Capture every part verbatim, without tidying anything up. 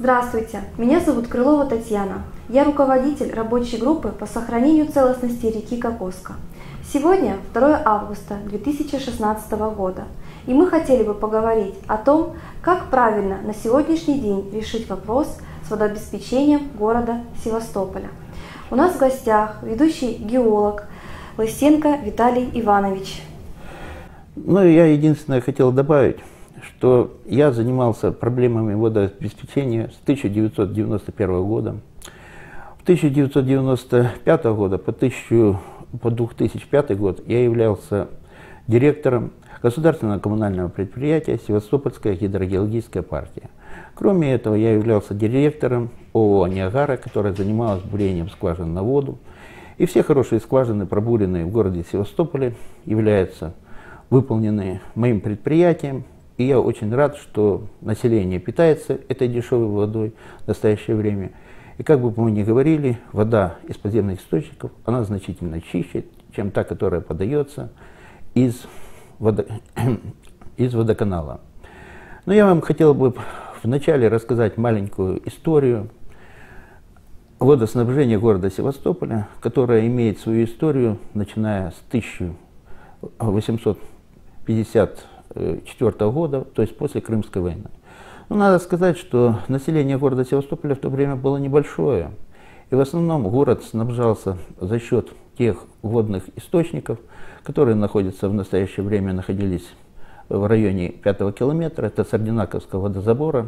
Здравствуйте, меня зовут Крылова Татьяна. Я руководитель рабочей группы по сохранению целостности реки Кокоска. Сегодня второе августа две тысячи шестнадцатого года, и мы хотели бы поговорить о том, как правильно на сегодняшний день решить вопрос с водообеспечением города Севастополя. У нас в гостях ведущий геолог Лысенко Виталий Иванович. Ну, я единственное хотел добавить, что я занимался проблемами водообеспечения с тысяча девятьсот девяносто первого года. В тысяча девятьсот девяносто пятого года по, тысячу, по две тысячи пятый год я являлся директором государственного коммунального предприятия «Севастопольская гидрогеологическая партия». Кроме этого, я являлся директором ООО «Ниагара», которая занималась бурением скважин на воду. И все хорошие скважины, пробуренные в городе Севастополе, являются выполнены моим предприятием. И я очень рад, что население питается этой дешевой водой в настоящее время. И как бы мы ни говорили, вода из подземных источников, она значительно чище, чем та, которая подается из, водо... из водоканала. Но я вам хотел бы вначале рассказать маленькую историю водоснабжения города Севастополя, которая имеет свою историю, начиная с тысяча восемьсот пятьдесят четвёртого года, то есть после Крымской войны. Но надо сказать, что население города Севастополя в то время было небольшое, и в основном город снабжался за счет тех водных источников, которые находятся в настоящее время, находились в районе пятого километра, это Сардинаковского водозабора.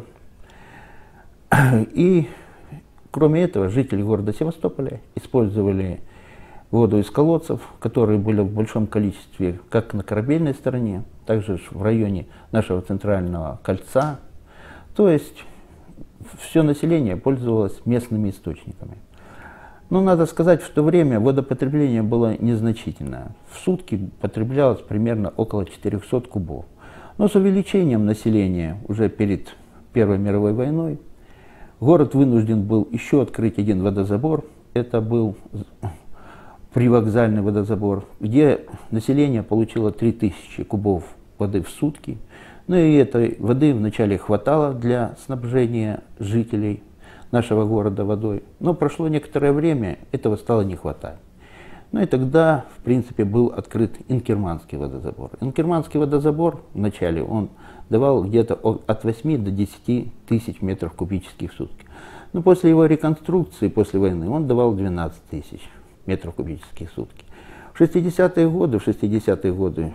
И кроме этого, жители города Севастополя использовали воду из колодцев, которые были в большом количестве как на корабельной стороне, также в районе нашего центрального кольца. То есть все население пользовалось местными источниками. Но надо сказать, в то время водопотребление было незначительное. В сутки потреблялось примерно около четырёхсот кубов. Но с увеличением населения уже перед Первой мировой войной город вынужден был еще открыть один водозабор. Это был привокзальный водозабор, где население получило три тысячи кубов воды в сутки. Ну и этой воды вначале хватало для снабжения жителей нашего города водой. Но прошло некоторое время, этого стало не хватать. Ну и тогда, в принципе, был открыт Инкерманский водозабор. Инкерманский водозабор вначале он давал где-то от восьми до десяти тысяч метров кубических в сутки. Но после его реконструкции, после войны, он давал двенадцать тысяч метров кубических в сутки. В шестидесятые годы, в шестидесятые годы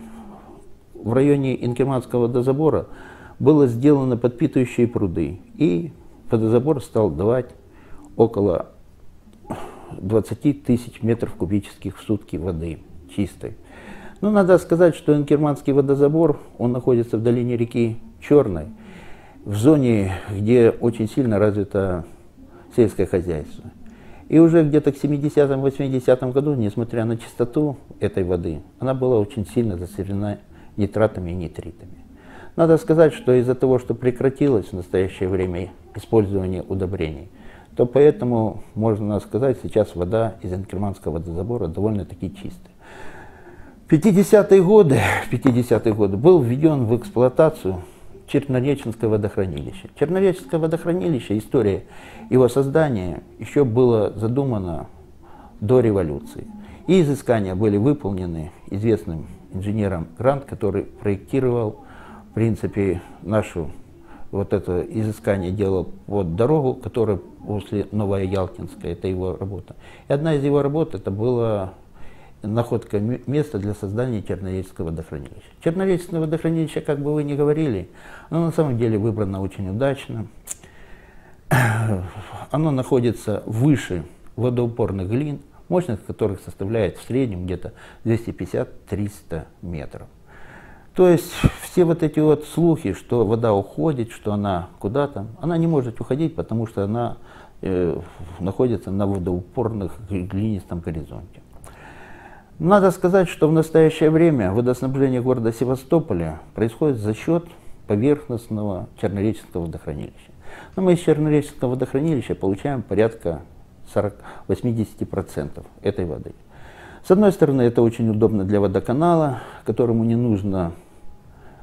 в районе Инкерманского водозабора было сделано подпитывающие пруды, и водозабор стал давать около двадцати тысяч метров кубических в сутки воды чистой. Но надо сказать, что Инкерманский водозабор, он находится в долине реки Черной, в зоне, где очень сильно развито сельское хозяйство. И уже где-то к семидесятым-восьмидесятым году, несмотря на чистоту этой воды, она была очень сильно засорена нитратами и нитритами. Надо сказать, что из-за того, что прекратилось в настоящее время использование удобрений, то поэтому, можно сказать, сейчас вода из Инкерманского водозабора довольно-таки чистая. В пятидесятые годы, в пятидесятые годы был введен в эксплуатацию Чернореченское водохранилище. Чернореченское водохранилище, история его создания еще было задумано до революции. И изыскания были выполнены известным инженером Грант, который проектировал, в принципе, нашу вот это изыскание, делал вот дорогу, которая после Новоялтинской, это его работа. И одна из его работ, это была находка места для создания Чернореченского водохранилища. Чернореченское водохранилище, как бы вы ни говорили, оно на самом деле выбрано очень удачно. Оно находится выше водоупорных глин, мощность которых составляет в среднем где-то двести пятьдесят — триста метров. То есть все вот эти вот слухи, что вода уходит, что она куда-то, она не может уходить, потому что она э, находится на водоупорных глинистом горизонте. Надо сказать, что в настоящее время водоснабжение города Севастополя происходит за счет поверхностного Чернореченского водохранилища. Но мы из Чернореченского водохранилища получаем порядка сорока-восьмидесяти процентов этой воды. С одной стороны, это очень удобно для водоканала, которому не нужно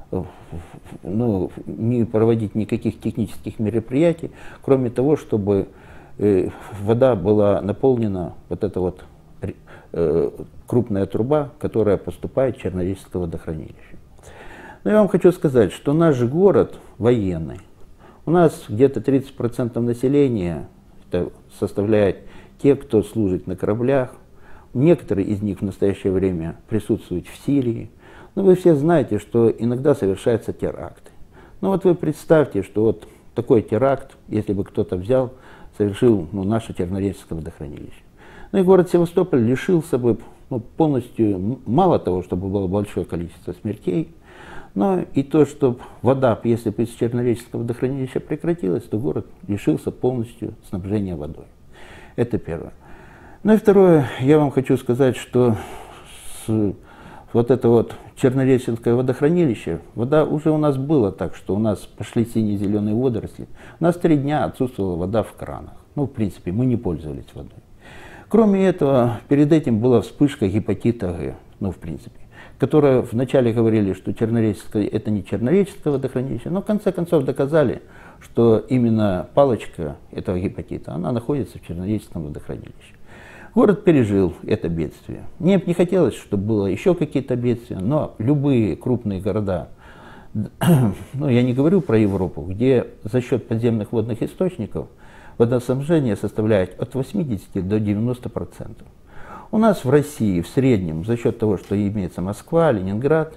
ну, не проводить никаких технических мероприятий, кроме того, чтобы э, вода была наполнена, вот эта вот э, крупная труба, которая поступает в Чернореченское водохранилище. Но я вам хочу сказать, что наш город военный. У нас где-то тридцать процентов населения это составляет те, кто служит на кораблях. Некоторые из них в настоящее время присутствуют в Сирии. Но вы все знаете, что иногда совершаются теракты. Ну вот вы представьте, что вот такой теракт, если бы кто-то взял, совершил ну, наше Чернореченское водохранилище. Ну и город Севастополь лишился бы ну, полностью, мало того, чтобы было большое количество смертей, но и то, что вода, если бы из Чернореченского водохранилища прекратилась, то город лишился полностью снабжения водой. Это первое. Ну и второе, я вам хочу сказать, что с, вот это вот Чернореченское водохранилище, вода уже у нас было так, что у нас пошли сине-зеленые водоросли. У нас три дня отсутствовала вода в кранах. Ну, в принципе, мы не пользовались водой. Кроме этого, перед этим была вспышка гепатита Г, ну, в принципе, которая вначале говорили, что Чернореченское это не Чернореченское водохранилище, но в конце концов доказали, что именно палочка этого гепатита, она находится в Чернореченском водохранилище. Город пережил это бедствие. Мне не хотелось, чтобы было еще какие-то бедствия, но любые крупные города, ну я не говорю про Европу, где за счет подземных водных источников водоснабжение составляет от восьмидесяти до девяноста процентов. У нас в России в среднем за счет того, что имеется Москва, Ленинград,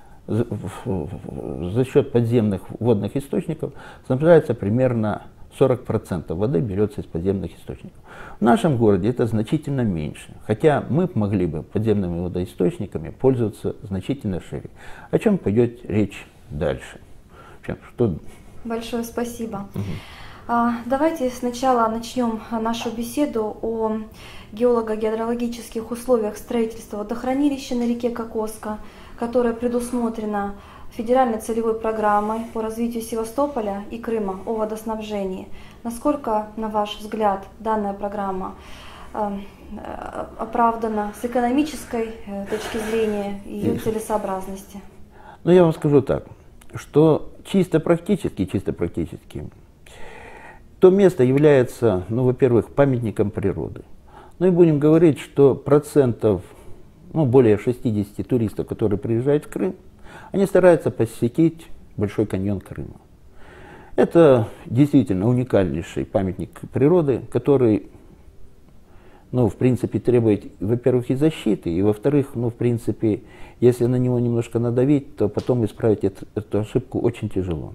за счет подземных водных источников снабжается примерно сорок процентов воды берется из подземных источников. В нашем городе это значительно меньше, хотя мы могли бы подземными водоисточниками пользоваться значительно шире. О чем пойдет речь дальше? Что... Большое спасибо. Угу. А, давайте сначала начнем нашу беседу о геолого-гидрологических условиях строительства водохранилища на реке Кокоска, которое предусмотрено Федеральной целевой программой по развитию Севастополя и Крыма о водоснабжении. Насколько, на ваш взгляд, данная программа э, оправдана с экономической э, точки зрения ее целесообразности? Ну, я вам скажу так, что чисто практически, чисто практически, то место является, ну, во-первых, памятником природы. Ну и будем говорить, что процентов, ну, более шестидесяти туристов, которые приезжают в Крым, они стараются посетить Большой каньон Крыма. Это действительно уникальнейший памятник природы, который, ну, в принципе, требует, во-первых, и защиты, и, во-вторых, ну, в принципе, если на него немножко надавить, то потом исправить эту, эту ошибку очень тяжело.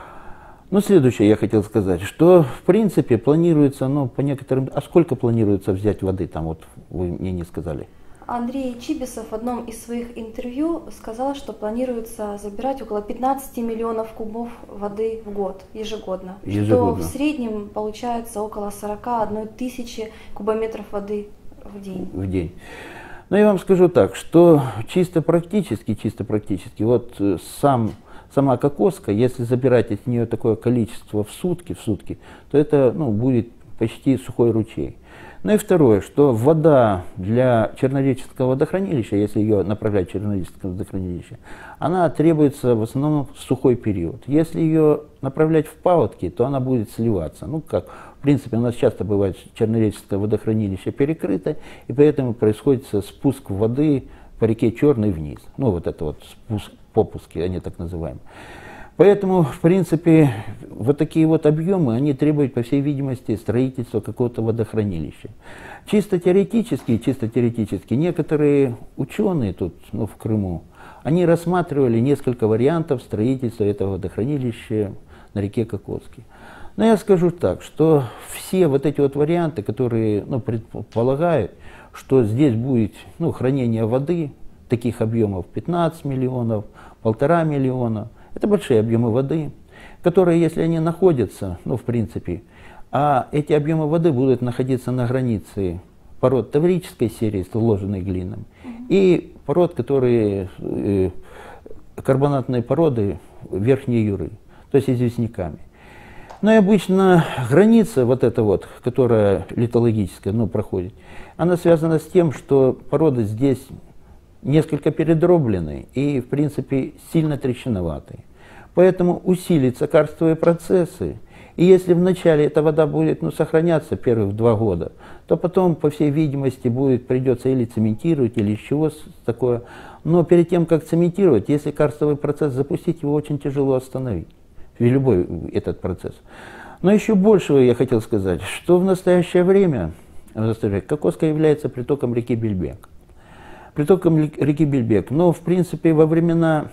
Ну, следующее я хотел сказать, что, в принципе, планируется, ну, по некоторым... А сколько планируется взять воды там, вот вы мне не сказали? Андрей Чибисов в одном из своих интервью сказал, что планируется забирать около пятнадцати миллионов кубов воды в год, ежегодно. Ежегодно. Что в среднем получается около сорока одной тысячи кубометров воды в день. В день. Но я вам скажу так, что чисто практически, чисто практически, вот сам, сама Кокоска, если забирать от нее такое количество в сутки, в сутки, то это, ну, будет почти сухой ручей. Ну и второе, что вода для Чернореченского водохранилища, если ее направлять в Чернореченское водохранилище, она требуется в основном в сухой период. Если ее направлять в паводки, то она будет сливаться. Ну как, в принципе, у нас часто бывает Чернореченское водохранилище перекрыто, и поэтому происходит спуск воды по реке Черной вниз. Ну вот это вот спуск, попуски, они так называемые. Поэтому, в принципе, вот такие вот объемы, они требуют, по всей видимости, строительства какого-то водохранилища. Чисто теоретически, чисто теоретически, некоторые ученые тут, ну, в Крыму, они рассматривали несколько вариантов строительства этого водохранилища на реке Кокоске. Но я скажу так, что все вот эти вот варианты, которые, ну, предполагают, что здесь будет, ну, хранение воды, таких объемов пятнадцать миллионов, полтора миллиона, это большие объемы воды, которые, если они находятся, ну, в принципе, а эти объемы воды будут находиться на границе пород таврической серии, сложенной глиной, mm-hmm. и пород, которые, э, карбонатные породы Верхней Юры, то есть известняками. Но и обычно граница, вот эта вот, которая литологическая, ну, проходит, она связана с тем, что порода здесь несколько передробленный и, в принципе, сильно трещиноватый. Поэтому усилятся карстовые процессы. И если вначале эта вода будет ну, сохраняться первых два года, то потом, по всей видимости, будет, придется или цементировать, или из чего такое. Но перед тем, как цементировать, если карстовый процесс запустить, его очень тяжело остановить. Любой этот процесс. Но еще большего я хотел сказать, что в настоящее время Кокоска является притоком реки Бельбек. Притоком реки Бельбек. Но, в принципе, во времена,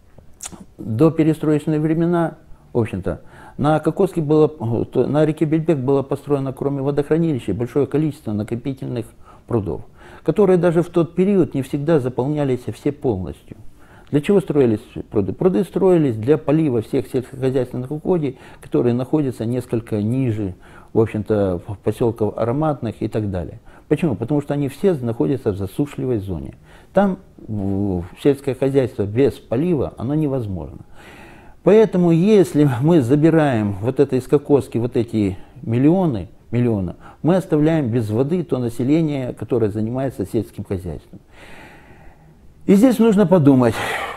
до перестроечные времена, в общем-то, на Кокоске было, на реке Бельбек было построено, кроме водохранилища, большое количество накопительных прудов, которые даже в тот период не всегда заполнялись все полностью. Для чего строились пруды? Пруды строились для полива всех сельскохозяйственных угодий, которые находятся несколько ниже, в общем-то, поселков ароматных и так далее. Почему? Потому что они все находятся в засушливой зоне. Там сельское хозяйство без полива, оно невозможно. Поэтому, если мы забираем вот это из Кокоски, вот эти миллионы, миллионы, мы оставляем без воды то население, которое занимается сельским хозяйством. И здесь нужно подумать,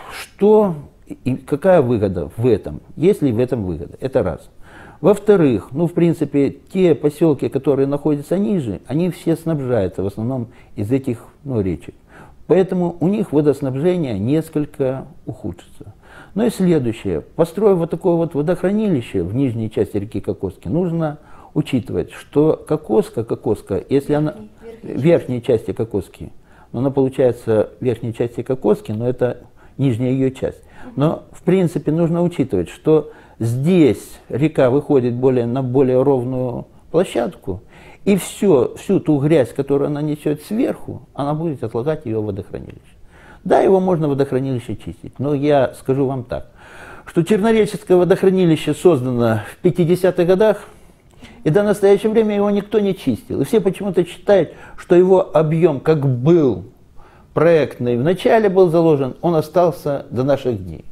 что и какая выгода в этом, есть ли в этом выгода. Это раз. Во-вторых, ну, в принципе, те поселки, которые находятся ниже, они все снабжаются в основном из этих ну, речек. Поэтому у них водоснабжение несколько ухудшится. Ну и следующее. Построив вот такое вот водохранилище в нижней части реки Кокоски, нужно учитывать, что Кокоска, Кокоска, если она в верхней части Кокоски, но она получается в верхней части Кокоски, но это нижняя ее часть. Но в принципе нужно учитывать, что здесь река выходит более, на более ровную площадку, и все, всю ту грязь, которую она несет сверху, она будет отлагать ее в водохранилище. Да, его можно водохранилище чистить, но я скажу вам так, что Чернореческое водохранилище создано в пятидесятых годах, и до настоящего времени его никто не чистил. И все почему-то считают, что его объем, как был проектный, вначале был заложен, он остался до наших дней.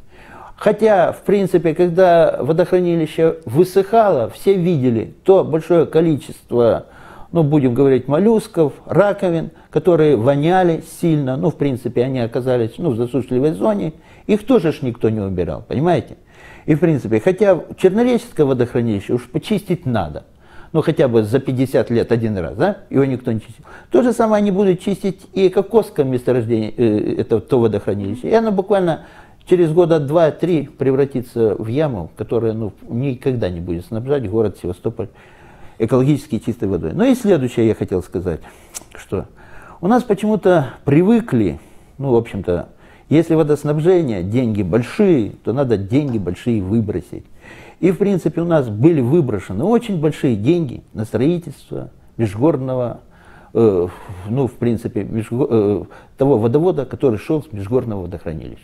Хотя, в принципе, когда водохранилище высыхало, все видели то большое количество, ну, будем говорить, моллюсков, раковин, которые воняли сильно, ну, в принципе, они оказались ну, в засушливой зоне, их тоже ж никто не убирал, понимаете? И, в принципе, хотя Чернореческое водохранилище уж почистить надо, ну, хотя бы за пятьдесят лет один раз, да, его никто не чистил. То же самое они будут чистить и Кокосское месторождение, э, это то водохранилище, и оно буквально через года два-три превратится в яму, которая, ну, никогда не будет снабжать город Севастополь экологически чистой водой. Ну и следующее я хотел сказать, что у нас почему-то привыкли, ну, в общем-то, если водоснабжение, деньги большие, то надо деньги большие выбросить. И, в принципе, у нас были выброшены очень большие деньги на строительство межгорного, э, ну, в принципе, межго, э, того водовода, который шел с межгорного водохранилища.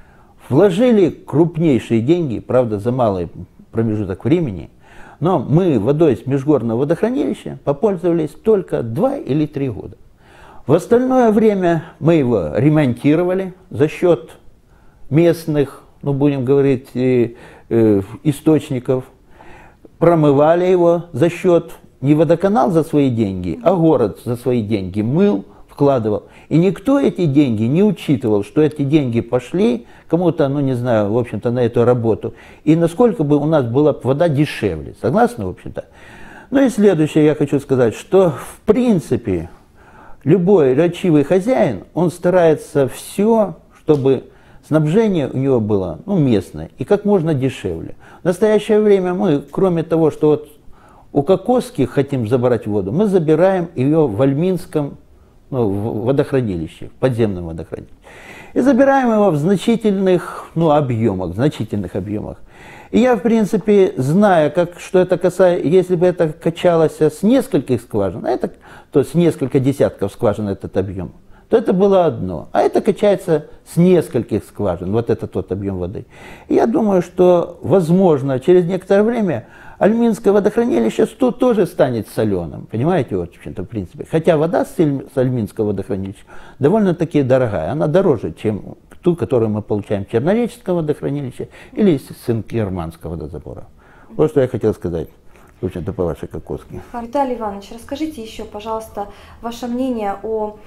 Вложили крупнейшие деньги, правда, за малый промежуток времени, но мы водой с межгорного водохранилища попользовались только два или три года. В остальное время мы его ремонтировали за счет местных, ну, будем говорить, э, э, источников, промывали его за счет не водоканал за свои деньги, а город за свои деньги мыл, вкладывал. И никто эти деньги не учитывал, что эти деньги пошли кому-то, ну не знаю, в общем-то, на эту работу. И насколько бы у нас была вода дешевле. Согласны, в общем-то? Ну и следующее я хочу сказать, что в принципе любой рачивый хозяин, он старается все, чтобы снабжение у него было ну, местное и как можно дешевле. В настоящее время мы, кроме того, что вот у Кокоски хотим забрать воду, мы забираем ее в Альминском ну, в водохранилище, в подземном водохранилище. И забираем его в значительных ну, объемах, значительных объемах. И я, в принципе, зная, как, что это касается, если бы это качалось с нескольких скважин, а это, то с несколько десятков скважин этот объем, то это было одно. А это качается с нескольких скважин, вот этот вот объем воды. И я думаю, что, возможно, через некоторое время Альминское водохранилище тут тоже станет соленым, понимаете, вот, в общем-то, в принципе. Хотя вода с Альминского водохранилища довольно-таки дорогая, она дороже, чем ту, которую мы получаем в Чернореческом водохранилище или из Инкерманского водозабора. Вот что я хотел сказать, в общем-то, по вашей Кокоске. Виталий Иванович, расскажите еще, пожалуйста, ваше мнение о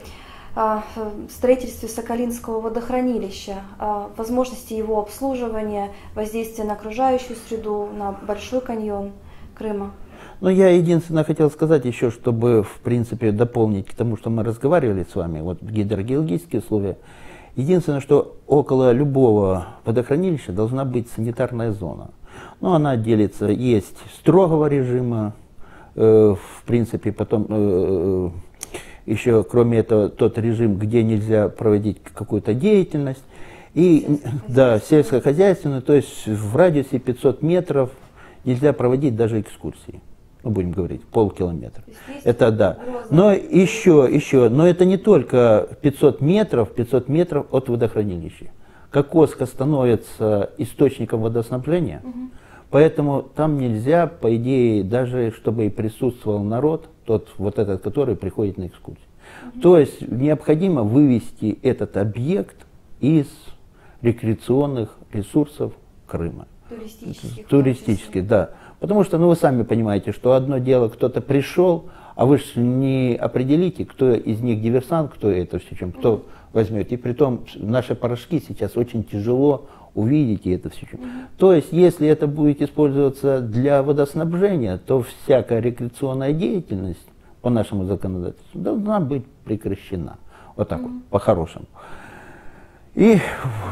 о строительстве Соколинского водохранилища, о возможности его обслуживания, воздействия на окружающую среду, на Большой каньон Крыма. Ну, я единственное хотел сказать еще, чтобы, в принципе, дополнить к тому, что мы разговаривали с вами, вот гидрогеологические условия. Единственное, что около любого водохранилища должна быть санитарная зона. Ну, она делится, есть строгого режима, э, в принципе, потом э, еще, кроме этого, тот режим, где нельзя проводить какую-то деятельность. И, да, сельскохозяйственную, то есть в радиусе пятьсот метров нельзя проводить даже экскурсии. Ну, будем говорить, полкилометра. Это да. Но еще, еще, но это не только пятьсот метров, пятьсот метров от водохранилища. Кокоска становится источником водоснабжения, угу. Поэтому там нельзя, по идее, даже чтобы и присутствовал народ, тот вот этот, который приходит на экскурсию. Угу. То есть необходимо вывести этот объект из рекреационных ресурсов Крыма. Туристических. Туристических, да. Потому что, ну, вы сами понимаете, что одно дело, кто-то пришел, а вы же не определите, кто из них диверсант, кто это все, чем, кто mm-hmm. возьмет. И притом наши порошки сейчас очень тяжело увидеть и это все. Mm-hmm. То есть, если это будет использоваться для водоснабжения, то всякая рекреационная деятельность по нашему законодательству должна быть прекращена. Вот так mm-hmm. вот, по-хорошему. И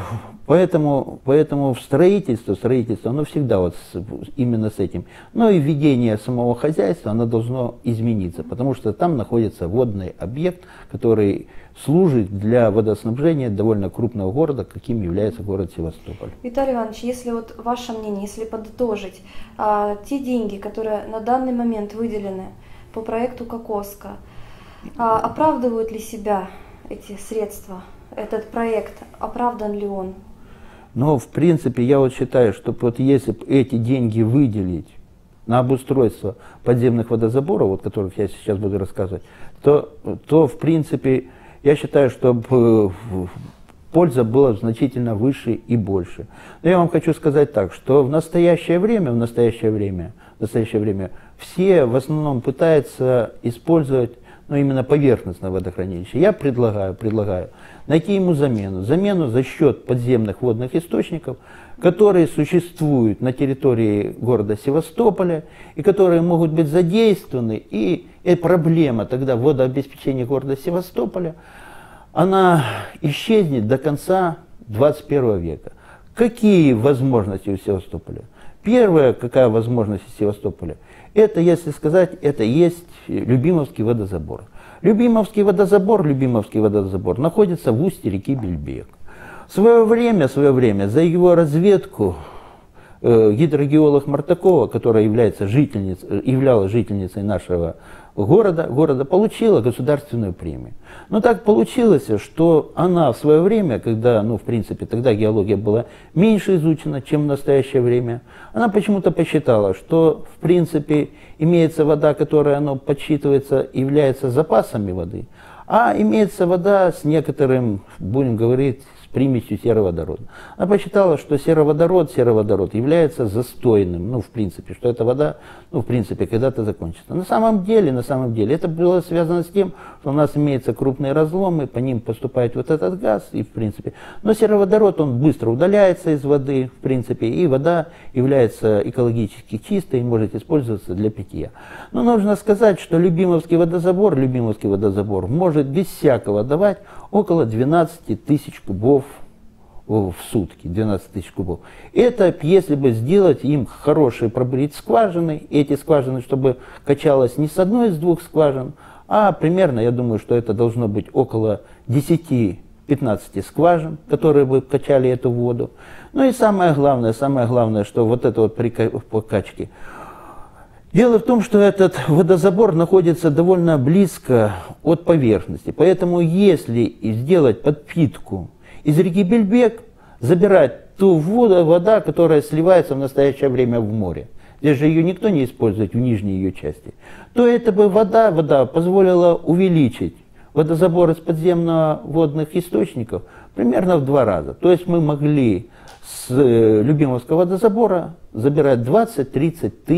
поэтому, поэтому в строительство, строительство, оно всегда вот с, именно с этим. Но и ведение самого хозяйства, оно должно измениться, потому что там находится водный объект, который служит для водоснабжения довольно крупного города, каким является город Севастополь. Виталий Иванович, если вот ваше мнение, если подытожить, а, те деньги, которые на данный момент выделены по проекту Кокоска, а, оправдывают ли себя эти средства? Этот проект, оправдан ли он? Но, в принципе, я вот считаю, что вот если эти деньги выделить на обустройство подземных водозаборов, вот которых я сейчас буду рассказывать, то, то в принципе, я считаю, что польза была значительно выше и больше. Но я вам хочу сказать так, что в настоящее время, в настоящее время, в настоящее время все в основном пытаются использовать, ну, именно поверхностное водохранилище. Я предлагаю, предлагаю найти ему замену. Замену за счет подземных водных источников, которые существуют на территории города Севастополя и которые могут быть задействованы. И, и проблема тогда водообеспечения города Севастополя, она исчезнет до конца двадцать первого века. Какие возможности у Севастополя? Первая, какая возможность у Севастополя? Это, если сказать, это есть Любимовский водозабор. Любимовский водозабор, Любимовский водозабор находится в устье реки Бельбек. В свое время, в свое время за его разведку э, гидрогеолог Мартакова, которая является жительницей, являлась жительницей нашего города, города, получила государственную премию. Но так получилось, что она в свое время, когда, ну, в принципе, тогда геология была меньше изучена, чем в настоящее время, она почему-то посчитала, что, в принципе, имеется вода, которая, ну, подсчитывается, является запасами воды, а имеется вода с некоторым, будем говорить, с примесью сероводорода. Она посчитала, что сероводород, сероводород является застойным, ну, в принципе, что эта вода, ну, в принципе, когда-то закончится. На самом деле, на самом деле, это было связано с тем, что у нас имеются крупные разломы, по ним поступает вот этот газ, и, в принципе, но сероводород, он быстро удаляется из воды, в принципе, и вода является экологически чистой и может использоваться для питья. Но нужно сказать, что Любимовский водозабор, Любимовский водозабор может без всякого давать около двенадцати тысяч кубов в сутки, двенадцать тысяч кубов. Это если бы сделать им хорошие, пробурить скважины, эти скважины, чтобы качалось не с одной из двух скважин, а примерно, я думаю, что это должно быть около десяти-пятнадцати скважин, которые бы качали эту воду. Ну и самое главное, самое главное, что вот это вот при качке. Дело в том, что этот водозабор находится довольно близко от поверхности, поэтому если сделать подпитку из реки Бельбек, забирать ту воду, вода, которая сливается в настоящее время в море, здесь же ее никто не использует в нижней ее части, то эта бы вода, вода позволила увеличить водозабор из подземно-водных источников примерно в два раза. То есть мы могли с Любимовского водозабора забирать двадцать-тридцать тысяч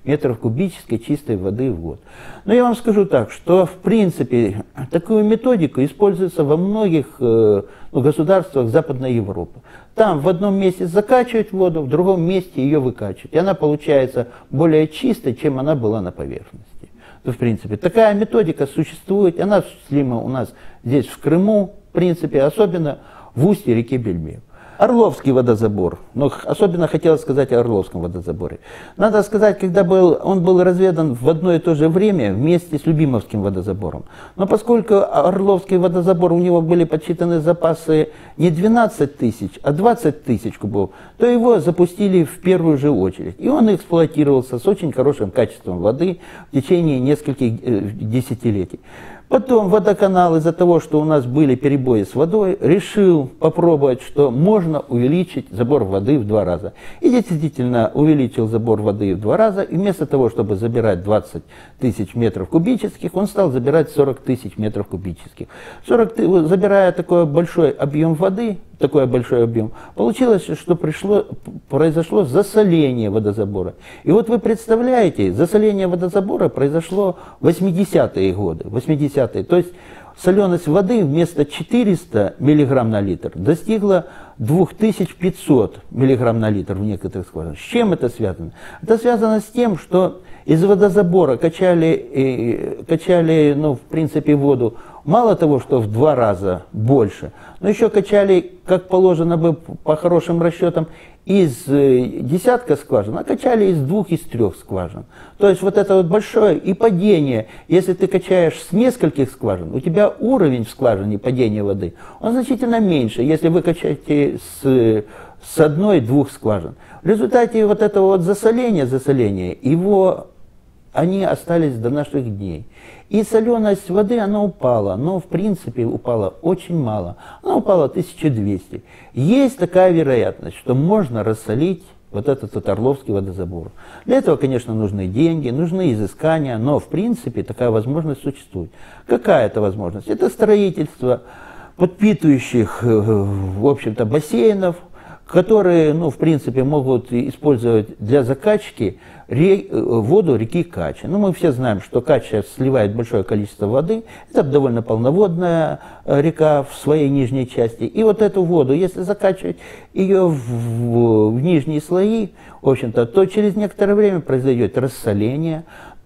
метров кубических чистой воды в год. Но я вам скажу так, что в принципе такую методику используется во многих э, ну, государствах Западной Европы. Там в одном месте закачивают воду, в другом месте ее выкачивают. И она получается более чистой, чем она была на поверхности. То, в принципе, такая методика существует, она осуществима у нас здесь в Крыму, в принципе, особенно в устье реки Бельбек. Орловский водозабор, но особенно хотелось сказать о Орловском водозаборе. Надо сказать, когда был, он был разведан в одно и то же время вместе с Любимовским водозабором. Но поскольку Орловский водозабор, у него были подсчитаны запасы не двенадцать тысяч, а двадцать тысяч кубов, то его запустили в первую же очередь. И он эксплуатировался с очень хорошим качеством воды в течение нескольких э, десятилетий. Потом водоканал, из-за того, что у нас были перебои с водой, решил попробовать, что можно увеличить забор воды в два раза. И действительно увеличил забор воды в два раза. И вместо того, чтобы забирать двадцать тысяч метров кубических, он стал забирать сорок тысяч метров кубических. сорок, забирая такой большой объем воды, такой большой объем, получилось, что пришло, произошло засоление водозабора. И вот вы представляете, засоление водозабора произошло в восьмидесятые годы. восьмидесятые. То есть соленость воды вместо четырёхсот миллиграмм на литр достигла две тысячи пятьсот миллиграмм на литр в некоторых скважинах. С чем это связано? Это связано с тем, что из водозабора качали, э, качали ну, в принципе, воду мало того, что в два раза больше, но еще качали, как положено бы по хорошим расчетам, из десятка скважин, а качали из двух, из трех скважин. То есть вот это вот большое и падение, если ты качаешь с нескольких скважин, у тебя уровень в скважине падения воды, он значительно меньше, если вы качаете с, с одной-двух скважин. В результате вот этого вот засоления, засоления, его, они остались до наших дней. И соленость воды, она упала, но в принципе упала очень мало. Она упала тысяча двести. Есть такая вероятность, что можно рассолить вот этот вот Орловский водозабор. Для этого, конечно, нужны деньги, нужны изыскания, но в принципе такая возможность существует. Какая это возможность? Это строительство подпитывающих, в общем-то, бассейнов, которые, ну, в принципе, могут использовать для закачки ре, воду реки Кача. Ну, мы все знаем, что Кача сливает большое количество воды. Это довольно полноводная река в своей нижней части. И вот эту воду, если закачивать ее в, в, в нижние слои, в общем-то, то через некоторое время произойдет рассоление,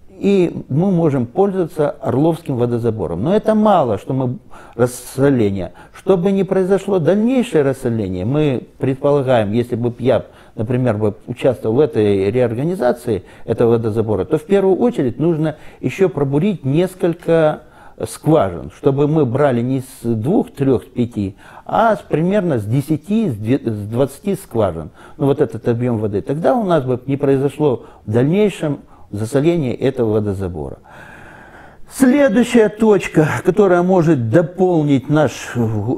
и мы можем пользоваться Орловским водозабором. Но это мало, что мы рассоление. Чтобы не произошло дальнейшее рассоление, мы предполагаем, если бы я, например, бы участвовал в этой реорганизации этого водозабора, то в первую очередь нужно еще пробурить несколько скважин, чтобы мы брали не с двух, трех, пяти, а с, примерно с десяти, с двадцати скважин. Ну вот этот объем воды. Тогда у нас бы не произошло в дальнейшем засоление этого водозабора. Следующая точка, которая может дополнить наш,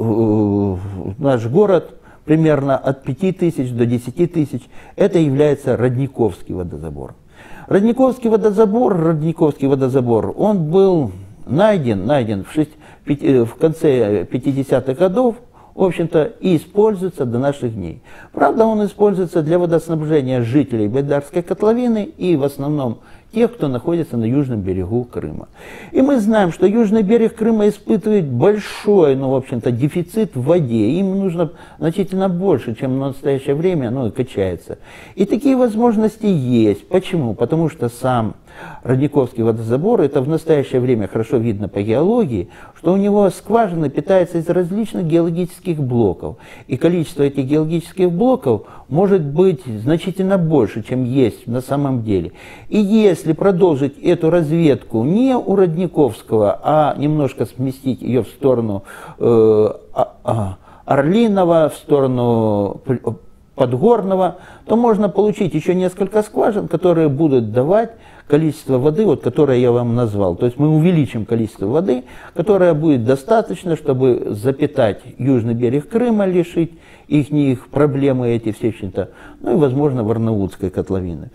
наш город примерно от пяти тысяч до десяти тысяч, это является Родниковский водозабор. Родниковский водозабор, Родниковский водозабор, он был найден, найден в, шесть, в конце пятидесятых годов, в общем-то, и используется до наших дней. Правда, он используется для водоснабжения жителей Байдарской котловины и в основном тех, кто находится на южном берегу Крыма. И мы знаем, что южный берег Крыма испытывает большой, ну, в общем-то, дефицит в воде. Им нужно значительно больше, чем в настоящее время, ну, и качается. И такие возможности есть. Почему? Потому что сам Родниковский водозабор, это в настоящее время хорошо видно по геологии, что у него скважина питается из различных геологических блоков. И количество этих геологических блоков может быть значительно больше, чем есть на самом деле. И если продолжить эту разведку не у Родниковского, а немножко сместить ее в сторону э, Орлиного, в сторону Подгорного, то можно получить еще несколько скважин, которые будут давать количество воды, вот, которое я вам назвал. То есть мы увеличим количество воды, которое будет достаточно, чтобы запитать южный берег Крыма, лишить их, их проблемы эти все, то ну и, возможно, Варнаудской котловины.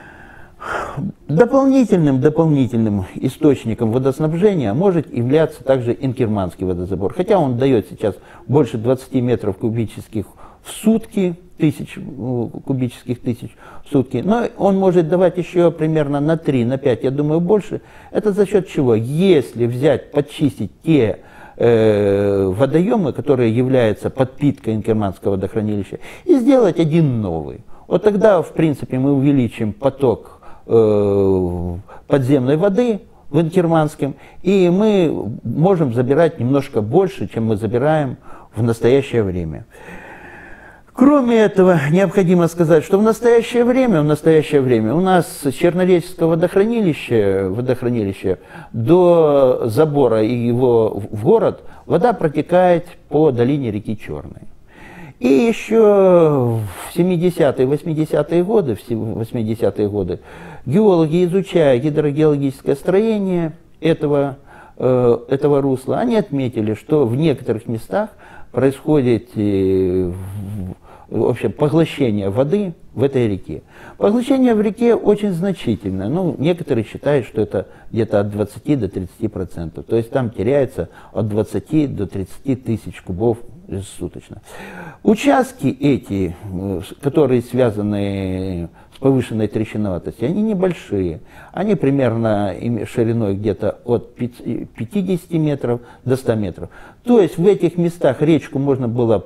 Дополнительным, дополнительным источником водоснабжения может являться также Инкерманский водозабор. Хотя он дает сейчас больше двадцати метров кубических в сутки, тысяч кубических тысяч в сутки, но он может давать еще примерно на три, на пять, я думаю, больше. Это за счет чего? Если взять, подчистить те э, водоемы, которые являются подпиткой Инкерманского водохранилища, и сделать один новый. Вот тогда, в принципе, мы увеличим поток э, подземной воды в Инкерманском, и мы можем забирать немножко больше, чем мы забираем в настоящее время. Кроме этого, необходимо сказать, что в настоящее время, в настоящее время у нас с Чернореченского водохранилища, водохранилища до забора и его в город вода протекает по долине реки Черной. И еще в семидесятые, восьмидесятые годы, в восьмидесятые годы геологи, изучая гидрогеологическое строение этого, э, этого русла, они отметили, что в некоторых местах происходит э, в общем, поглощение воды в этой реке. Поглощение в реке очень значительное. Ну, некоторые считают, что это где-то от двадцати до тридцати процентов. То есть там теряется от двадцати до тридцати тысяч кубов ежесуточно. Участки эти, которые связаны с повышенной трещиноватостью, они небольшие. Они примерно шириной где-то от пятидесяти метров до ста метров. То есть в этих местах речку можно было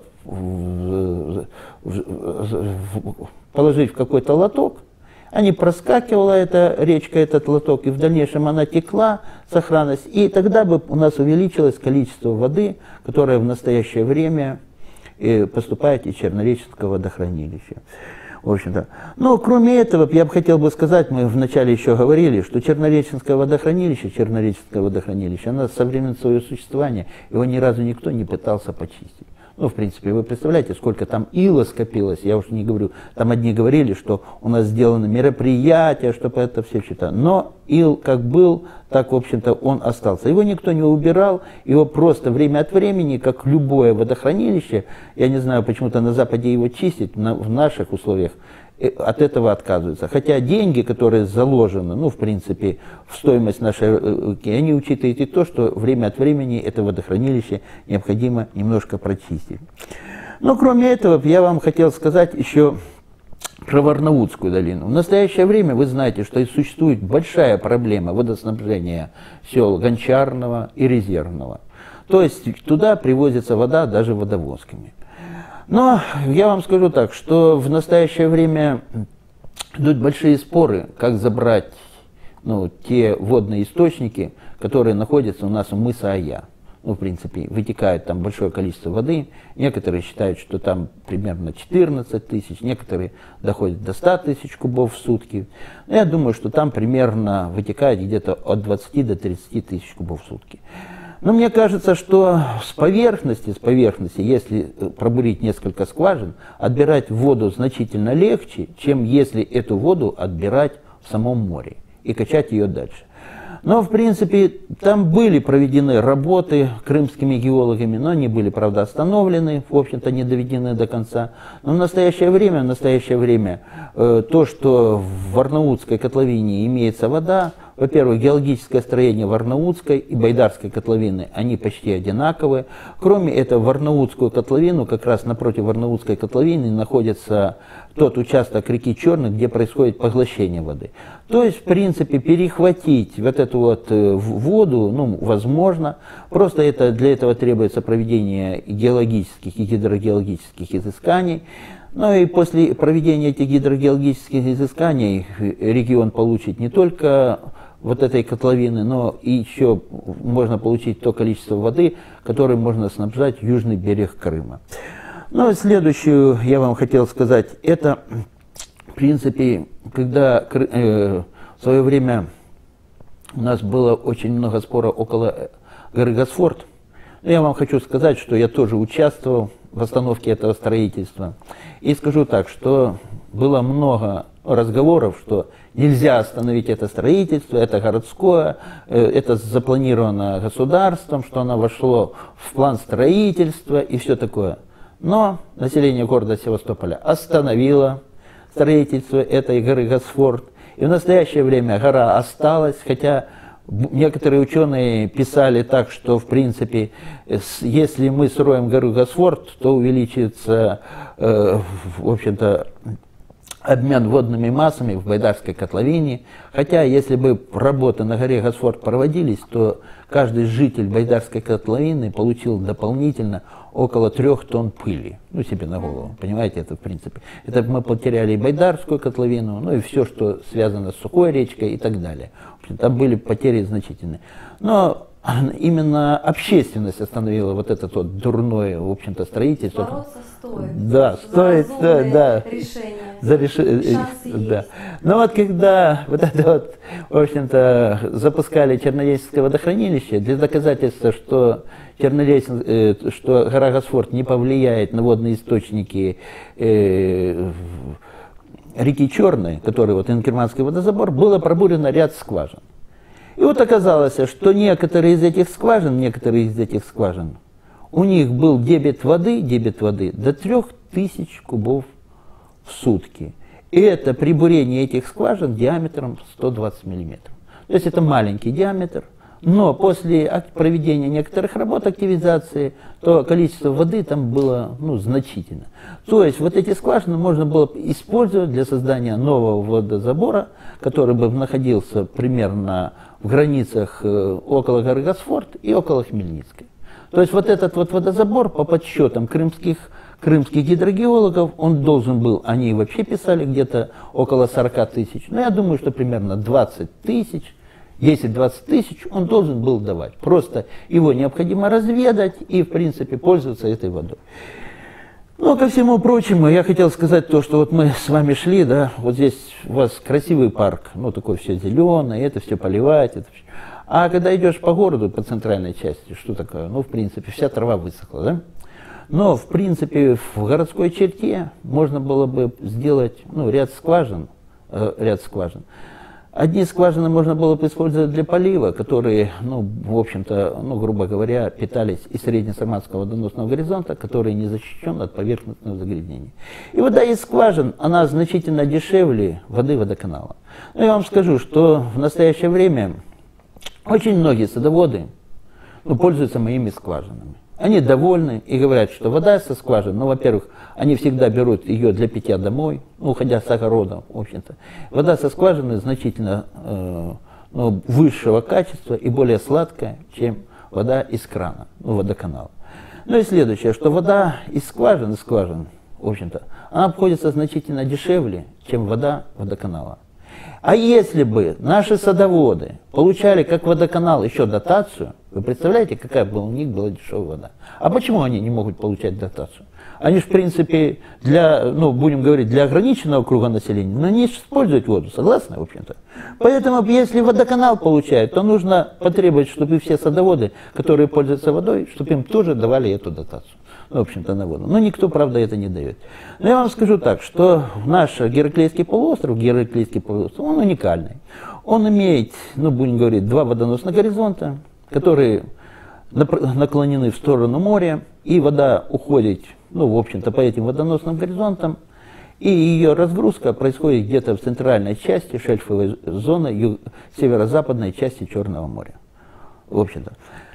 положить в какой-то лоток, а не проскакивала эта речка, этот лоток, и в дальнейшем она текла, сохранность, и тогда бы у нас увеличилось количество воды, которое в настоящее время поступает из Чернореченского водохранилища. В общем-то. Но кроме этого, я бы хотел бы сказать, мы вначале еще говорили, что Чернореченское водохранилище, Чернореченское водохранилище, оно со времен своего существования, его ни разу никто не пытался почистить. Ну, в принципе, вы представляете, сколько там ила скопилось, я уж не говорю, там одни говорили, что у нас сделаны мероприятия, чтобы это все считать. Но ил как был, так, в общем-то, он остался. Его никто не убирал, его просто время от времени, как любое водохранилище, я не знаю, почему-то на Западе его чистить, на, в наших условиях от этого отказываются. Хотя деньги, которые заложены, ну, в принципе, в стоимость нашей реки, они учитывают и то, что время от времени это водохранилище необходимо немножко прочистить. Но кроме этого, я вам хотел сказать еще про Варнаудскую долину. В настоящее время вы знаете, что существует большая проблема водоснабжения сел Гончарного и Резервного. То есть туда привозится вода даже водовозками. Но я вам скажу так, что в настоящее время идут большие споры, как забрать ну, те водные источники, которые находятся у нас у мыса Ая. Ну, в принципе, вытекает там большое количество воды. Некоторые считают, что там примерно четырнадцать тысяч, некоторые доходят до ста тысяч кубов в сутки. Но я думаю, что там примерно вытекает где-то от двадцати до тридцати тысяч кубов в сутки. Но мне кажется, что с поверхности, с поверхности, если пробурить несколько скважин, отбирать воду значительно легче, чем если эту воду отбирать в самом море и качать ее дальше. Но, в принципе, там были проведены работы крымскими геологами, но они были, правда, остановлены, в общем-то, не доведены до конца. Но в настоящее время, в настоящее время э, то, что в Варнаудской котловине имеется вода, во-первых, геологическое строение Варнаудской и Байдарской котловины, они почти одинаковые. Кроме этого, в Варнаудскую котловину, как раз напротив Варнаудской котловины, находится тот участок реки Черной, где происходит поглощение воды. То есть, в принципе, перехватить вот эту вот воду, ну, возможно. Просто это, для этого требуется проведение геологических и гидрогеологических изысканий. Ну и после проведения этих гидрогеологических изысканий регион получит не только вот этой котловины, но и еще можно получить то количество воды, которое можно снабжать южный берег Крыма. Ну и следующую я вам хотел сказать, это, в принципе, когда э, в свое время у нас было очень много спора около горы Госфорд, я вам хочу сказать, что я тоже участвовал в остановке этого строительства. И скажу так, что было много разговоров, что нельзя остановить это строительство, это городское, это запланировано государством, что оно вошло в план строительства и все такое. Но население города Севастополя остановило строительство этой горы Госфорд. И в настоящее время гора осталась, хотя некоторые ученые писали так, что, в принципе, если мы сроем гору Госфорд, то увеличится, э, в общем-то, обмен водными массами в Байдарской котловине. Хотя, если бы работы на горе Госфорд проводились, то каждый житель Байдарской котловины получил дополнительно около трех тонн пыли, ну, себе на голову, понимаете, это в принципе. Это мы потеряли и Байдарскую котловину, ну, и все, что связано с сухой речкой и так далее. В общем, там были потери значительные. Но именно общественность остановила вот это вот дурное, в общем-то, строительство. Бороться стоит. Да, стоит, стоит, да. Решение. За реш... да. Но вот когда вот это вот, в общем-то, запускали Чернореченское водохранилище, для доказательства, что Черноречен, э, что гора Госфорд не повлияет на водные источники э, реки Черной, который вот Инкерманский водозабор, было пробурено ряд скважин. И вот оказалось, что некоторые из этих скважин, некоторые из этих скважин, у них был дебит воды, дебит воды до трех тысяч кубов в сутки. И это при бурении этих скважин диаметром сто двадцать миллиметров. То есть это маленький диаметр, но после проведения некоторых работ активизации, то количество воды там было, ну, значительно. То есть вот эти скважины можно было использовать для создания нового водозабора, который бы находился примерно в границах около горы Госфорд и около Хмельницкой. То есть вот этот вот водозабор, по подсчетам крымских, крымских гидрогеологов, он должен был, они вообще писали где-то около сорока тысяч, но я думаю, что примерно двадцать тысяч, десять-двадцать тысяч он должен был давать. Просто его необходимо разведать и, в принципе, пользоваться этой водой. Ну, ко всему прочему, я хотел сказать то, что вот мы с вами шли, да, вот здесь у вас красивый парк, ну, такой все зеленое, это все поливать, это все. А когда идешь по городу, по центральной части, что такое? Ну, в принципе, вся трава высохла, да? Но, в принципе, в городской черте можно было бы сделать, ну, ряд скважин, э, ряд скважин. Одни скважины можно было бы использовать для полива, которые, ну, в общем-то, ну, грубо говоря, питались из среднесарматского водоносного горизонта, который не защищен от поверхностного загрязнения. И вода из скважин, она значительно дешевле воды водоканала. Но я вам скажу, что в настоящее время очень многие садоводы, ну, пользуются моими скважинами. Они довольны и говорят, что вода со скважин, ну, во-первых, они всегда берут ее для питья домой, ну, уходя с огорода, в общем-то. Вода со скважины значительно э, ну, высшего качества и более сладкая, чем вода из крана, ну, водоканала. Ну и следующее, что вода из скважин, из скважин, в общем-то, она обходится значительно дешевле, чем вода водоканала. А если бы наши садоводы получали как водоканал еще дотацию, вы представляете, какая бы у них была дешевая вода? А почему они не могут получать дотацию? Они же, в принципе, для, ну, будем говорить, для ограниченного круга населения, но не используют воду, согласны, в общем-то? Поэтому, если водоканал получает, то нужно потребовать, чтобы все садоводы, которые пользуются водой, чтобы им тоже давали эту дотацию. В общем-то, на воду. Но никто, правда, это не дает. Но я вам скажу так, что наш Гераклейский полуостров, Гераклейский полуостров, он уникальный. Он имеет, ну, будем говорить, два водоносных горизонта, которые наклонены в сторону моря, и вода уходит, ну, в общем-то, по этим водоносным горизонтам, и ее разгрузка происходит где-то в центральной части шельфовой зоны северо-западной части Черного моря. В общем-то.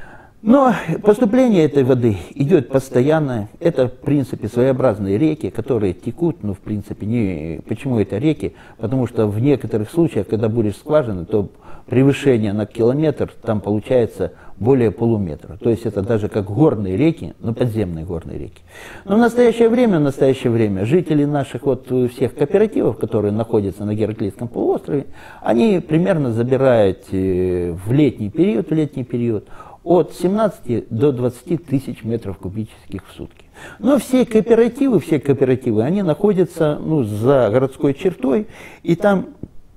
Но поступление этой воды идет постоянно. Это, в принципе, своеобразные реки, которые текут, ну, в принципе, не... Почему это реки? Потому что в некоторых случаях, когда будешь скважины, то превышение на километр, там получается более полуметра. То есть это даже как горные реки, но подземные горные реки. Но в настоящее время, в настоящее время жители наших вот всех кооперативов, которые находятся на Гераклейском полуострове, они примерно забирают в летний период, в летний период, от семнадцати до двадцати тысяч метров кубических в сутки. Но все кооперативы, все кооперативы, они находятся, ну, за городской чертой, и там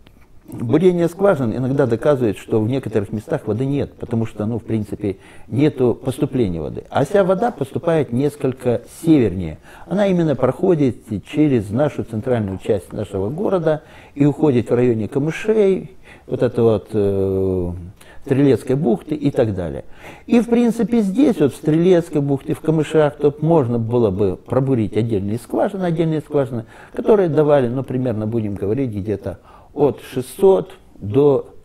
бурение скважин иногда доказывает, что в некоторых местах воды нет, потому что, ну, в принципе, нету поступления воды. А вся вода поступает несколько севернее. Она именно проходит через нашу центральную часть нашего города и уходит в районе Камышей, вот это вот... Э, Стрелецкой бухты и так далее. И, в принципе, здесь, вот в Стрелецкой бухте, в Камышах, то можно было бы пробурить отдельные скважины, отдельные скважины, которые давали, ну, примерно, будем говорить, где-то от шестисот до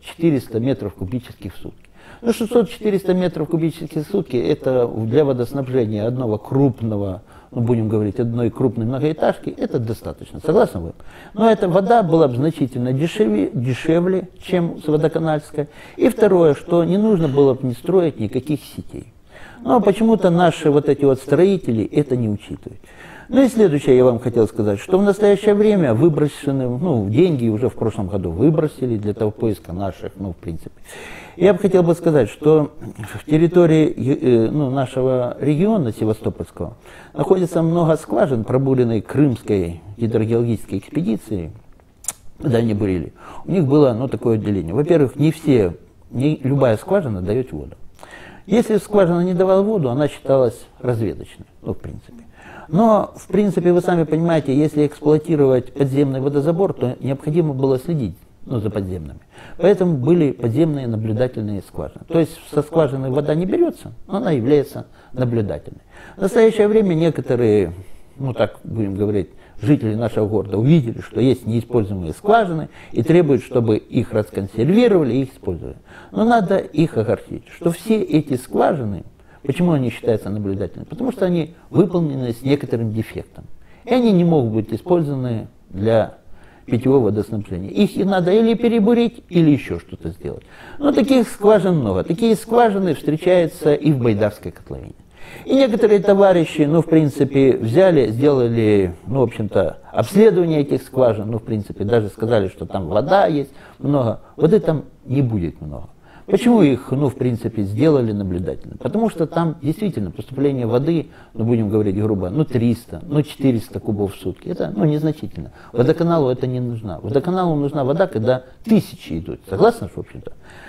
шестьсот-четыреста метров кубических в сутки. Ну, шестьсот-четыреста метров кубических в сутки – это для водоснабжения одного крупного, ну, будем говорить, одной крупной многоэтажки, это достаточно. Согласны вы? Но эта вода была бы значительно дешевле, дешевле, чем водоканальская. И второе, что не нужно было бы не строить никаких сетей. Но почему-то наши вот эти вот строители это не учитывают. Ну и следующее я вам хотел сказать, что в настоящее время выброшены, ну, деньги уже в прошлом году выбросили для того поиска наших, ну, в принципе. Я бы хотел бы сказать, что в территории, ну, нашего региона Севастопольского находится много скважин, пробуренной Крымской гидрогеологической экспедицией, когда они бурили. У них было, ну, такое отделение. Во-первых, не все, не любая скважина дает воду. Если скважина не давала воду, она считалась разведочной, ну, в принципе. Но, в принципе, вы сами понимаете, если эксплуатировать подземный водозабор, то необходимо было следить, ну, за подземными. Поэтому были подземные наблюдательные скважины. То есть со скважины вода не берется, но она является наблюдательной. В настоящее время некоторые, ну так будем говорить, жители нашего города увидели, что есть неиспользуемые скважины и требуют, чтобы их расконсервировали и их использовали. Но надо их огорчить, что все эти скважины, почему они считаются наблюдательными? Потому что они выполнены с некоторым дефектом. И они не могут быть использованы для питьевого водоснабжения. Их и надо или перебурить, или еще что-то сделать. Но таких скважин много. Такие скважины встречаются и в Байдарской котловине. И некоторые товарищи, ну, в принципе, взяли, сделали, ну, в общем-то, обследование этих скважин, ну, в принципе, даже сказали, что там вода есть много. Воды там не будет много. Почему их, ну, в принципе, сделали наблюдательно? Потому что там действительно поступление воды, ну, будем говорить грубо, ну, триста, ну, четыреста кубов в сутки. Это, ну, незначительно. Водоканалу это не нужна. Водоканалу нужна вода, когда тысячи идут. Согласны, в общем-то?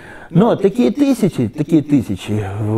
Но такие тысячи, такие тысячи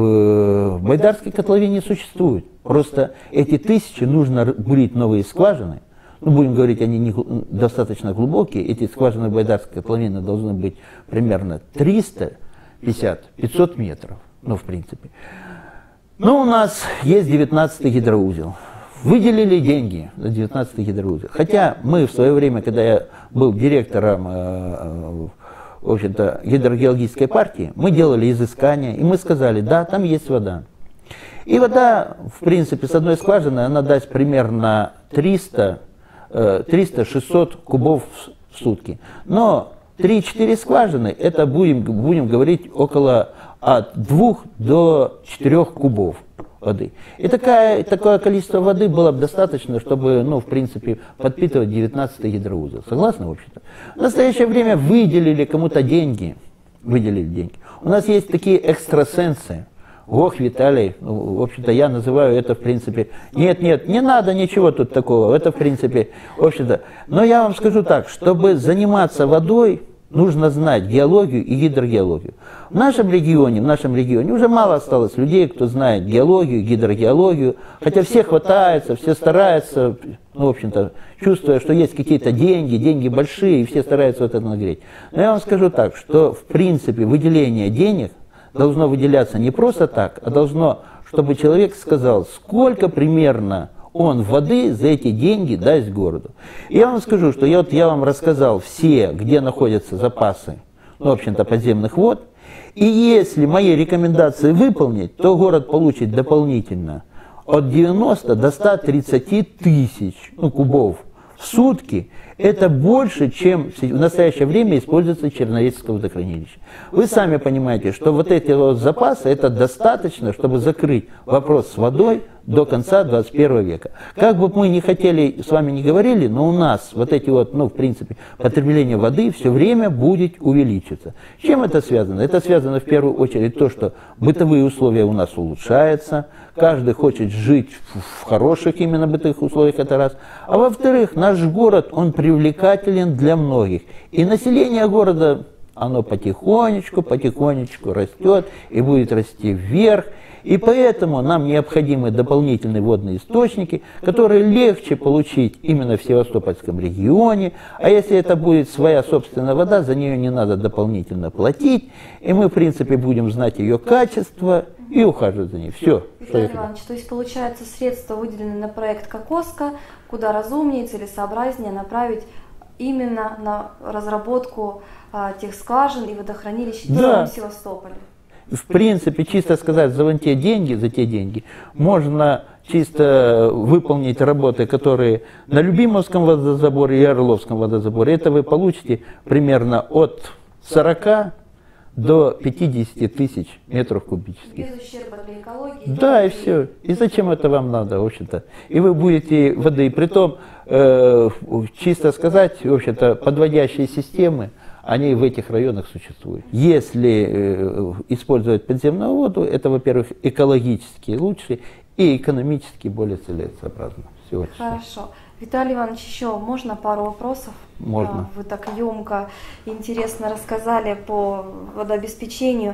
в Байдарской котловине существуют. Просто эти тысячи нужно бурить новые скважины. Ну, будем говорить, они не достаточно глубокие. Эти скважины в Байдарской котловине должны быть примерно триста пятьдесят — пятьсот метров. Ну, в принципе. Но у нас есть девятнадцатый гидроузел. Выделили деньги на девятнадцатый гидроузел. Хотя мы в свое время, когда я был директором э, в общем-то, гидрогеологической партии, мы делали изыскания, и мы сказали, да, там есть вода. И вода, в принципе, с одной скважины, она даст примерно триста-шестьсот кубов в сутки. Но три-четыре скважины, это будем, будем говорить около от двух до четырёх кубов воды. И такая, такое количество воды было бы достаточно, чтобы, ну, в принципе, подпитывать девятнадцатый гидроузел. Согласны, в общем-то? В настоящее время выделили кому-то деньги. Выделили деньги. У нас есть такие экстрасенсы. Ох, Виталий, ну, в общем-то, я называю это, в принципе, нет, нет, не надо ничего тут такого. Это, в принципе, в общем-то. Но я вам скажу так, чтобы заниматься водой, нужно знать геологию и гидрогеологию. В нашем регионе, в нашем регионе уже мало осталось людей, кто знает геологию, гидрогеологию, хотя все хватаются, все стараются, ну, в общем-то, чувствуя, что есть какие-то деньги, деньги большие, и все стараются вот это нагреть. Но я вам скажу так, что, в принципе, выделение денег должно выделяться не просто так, а должно, чтобы человек сказал, сколько примерно он воды за эти деньги даст городу. И я вам скажу, что я, вот, я вам рассказал все, где находятся запасы, ну, в общем-то, подземных вод. И если мои рекомендации выполнить, то город получит дополнительно от девяноста до ста тридцати тысяч, ну, кубов в сутки. Это больше, чем в настоящее время используется Черноречское водохранилище. Вы сами понимаете, что вот эти вот запасы, это достаточно, чтобы закрыть вопрос с водой до конца двадцать первого века. Как бы мы ни хотели, с вами не говорили, но у нас вот эти вот, ну, в принципе, потребление воды все время будет увеличиваться. С чем это связано? Это связано в первую очередь то, что бытовые условия у нас улучшаются, каждый хочет жить в хороших именно бытовых условиях, это раз. А во-вторых, наш город, он привлекателен для многих. И население города, оно потихонечку, потихонечку растет и будет расти вверх. И поэтому нам необходимы дополнительные водные источники, которые легче получить именно в Севастопольском регионе. А если это будет своя собственная вода, за нее не надо дополнительно платить. И мы, в принципе, будем знать ее качество и ухаживать за ней. Все. Виталий Иванович, то есть, получается, средства выделены на проект «Кокоска», куда разумнее, целесообразнее направить именно на разработку а, тех скважин и водохранилищ в Да. Севастополе. В принципе, чисто сказать, за вон те деньги, за те деньги, можно чисто выполнить работы, которые на Любимовском водозаборе и Орловском водозаборе. Это вы получите примерно от сорока до пятидесяти тысяч метров кубических. Без ущерба для экологии. Да, и все. И зачем это вам надо, в общем-то? И вы будете воды, притом, э, чисто сказать, в общем-то, подводящие системы, они в этих районах существуют. Если э, использовать подземную воду, это, во-первых, экологически лучше и экономически более целесообразно. Всего лишь. Хорошо. Виталий Иванович, еще можно пару вопросов? Можно. Вы так емко и интересно рассказали по водообеспечению.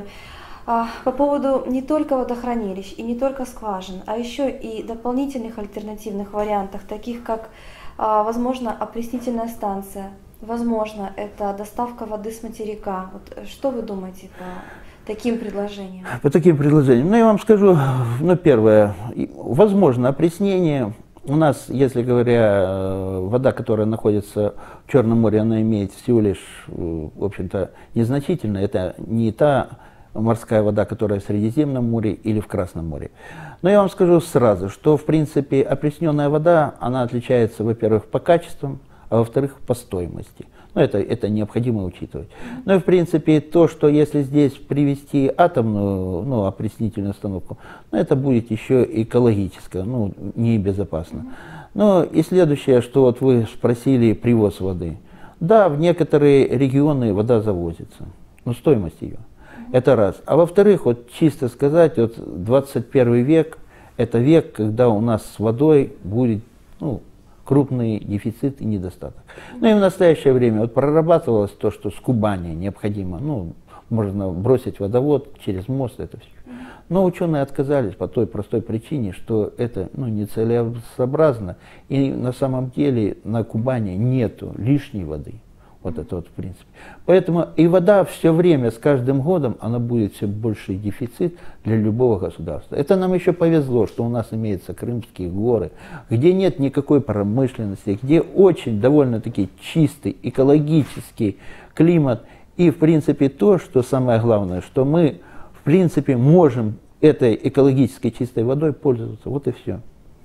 По поводу не только водохранилищ и не только скважин, а еще и дополнительных альтернативных вариантов, таких как, возможно, опреснительная станция, возможно, это доставка воды с материка. Вот что вы думаете по таким предложениям? По таким предложениям. Ну, я вам скажу, ну, первое, возможно, опреснение. У нас, если говоря, вода, которая находится в Черном море, она имеет всего лишь, в общем-то, незначительно. Это не та морская вода, которая в Средиземном море или в Красном море. Но я вам скажу сразу, что, в принципе, опресненная вода, она отличается, во-первых, по качествам, а во-вторых, по стоимости. Ну, это, это необходимо учитывать. Ну и, в принципе, то, что если здесь привести атомную, ну, опреснительную установку, ну, это будет еще экологически, ну, небезопасно. Ну, и следующее, что вот вы спросили, привоз воды. Да, в некоторые регионы вода завозится, но стоимость ее. Это раз. А во-вторых, вот чисто сказать, вот двадцать первый век, это век, когда у нас с водой будет, ну, крупный дефицит и недостаток. Ну и в настоящее время вот прорабатывалось то, что с Кубани необходимо, ну, можно бросить водовод через мост, это все. Но ученые отказались по той простой причине, что это, ну, нецелесообразно. И на самом деле на Кубани нету лишней воды. Вот это вот в принципе. Поэтому и вода все время, с каждым годом, она будет все больший дефицит для любого государства. Это нам еще повезло, что у нас имеются Крымские горы, где нет никакой промышленности, где очень довольно-таки чистый экологический климат. И в принципе то, что самое главное, что мы в принципе можем этой экологически чистой водой пользоваться. Вот и все.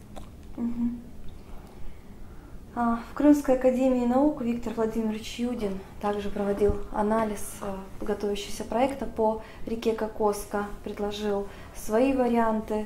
В Крымской академии наук Виктор Владимирович Юдин также проводил анализ готовящегося проекта по реке Кокоска, предложил свои варианты,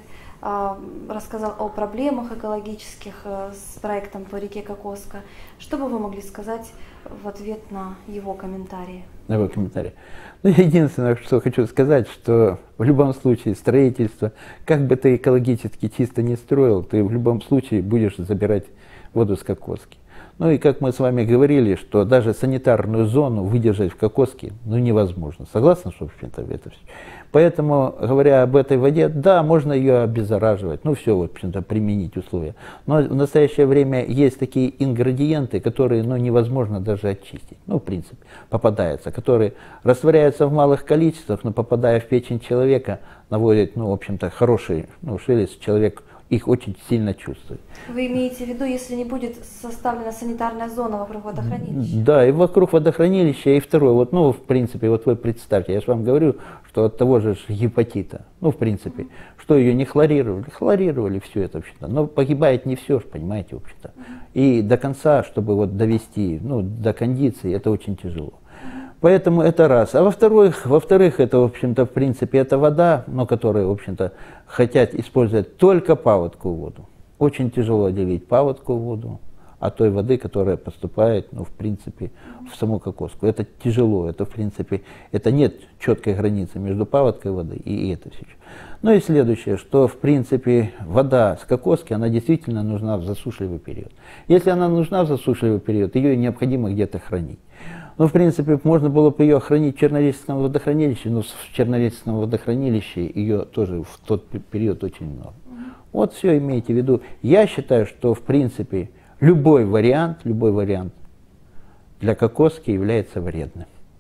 рассказал о проблемах экологических с проектом по реке Кокоска. Что бы вы могли сказать в ответ на его комментарии? На его комментарии. Ну, единственное, что хочу сказать, что в любом случае строительство, как бы ты экологически чисто не строил, ты в любом случае будешь забирать воду с Кокоски. Ну и как мы с вами говорили, что даже санитарную зону выдержать в Кокоске, ну, невозможно. Согласны, что, в общем-то, это все? Поэтому, говоря об этой воде, да, можно ее обеззараживать, ну, все, в общем-то, применить условия. Но в настоящее время есть такие ингредиенты, которые, ну, невозможно даже очистить. Ну, в принципе, попадаются, которые растворяются в малых количествах, но попадая в печень человека, наводят, ну, в общем-то, хороший, ну, шелест, человек их очень сильно чувствует. Вы имеете в виду, если не будет составлена санитарная зона вокруг водохранилища? Да, и вокруг водохранилища, и второе, вот, ну, в принципе, вот вы представьте, я же вам говорю, что от того же гепатита, ну, в принципе, mm-hmm. что ее не хлорировали, хлорировали все это, вообще-то, но погибает не все, понимаете, вообще-то. Mm-hmm. И до конца, чтобы вот довести, ну, до кондиции, это очень тяжело. Поэтому это раз. А во-вторых, во-вторых, это, в общем-то, в принципе, это вода, но которая, в общем-то, хотят использовать только паводковую воду. Очень тяжело отделить паводковую воду от той воды, которая поступает, ну, в принципе, в саму Кокоску. Это тяжело, это, в принципе, это нет четкой границы между паводковой водой и это все. Ну и следующее, что, в принципе, вода с Кокоски, она действительно нужна в засушливый период. Если она нужна в засушливый период, ее необходимо где-то хранить. Ну, в принципе, можно было бы ее хранить в Чернореченском водохранилище, но в Чернореченском водохранилище ее тоже в тот период очень много. Вот все имейте в виду. Я считаю, что, в принципе, любой вариант, любой вариант для Кокоски является вредным.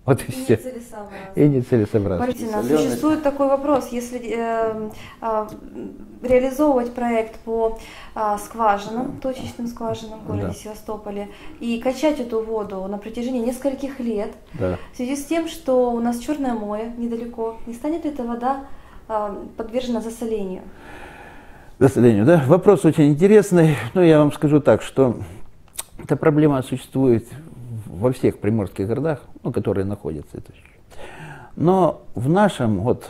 Вот и, и все. Нецелесообразно. И нецелесообразно. Марtina, существует такой вопрос, если э, э, реализовывать проект по э, скважинам, точечным скважинам в городе Да. Севастополе и качать эту воду на протяжении нескольких лет, Да. в связи с тем, что у нас Черное море недалеко, не станет ли эта вода э, подвержена засолению? Засолению, да? Вопрос очень интересный. Но я вам скажу так, что эта проблема существует во всех приморских городах, ну, которые находятся. Но в нашем вот,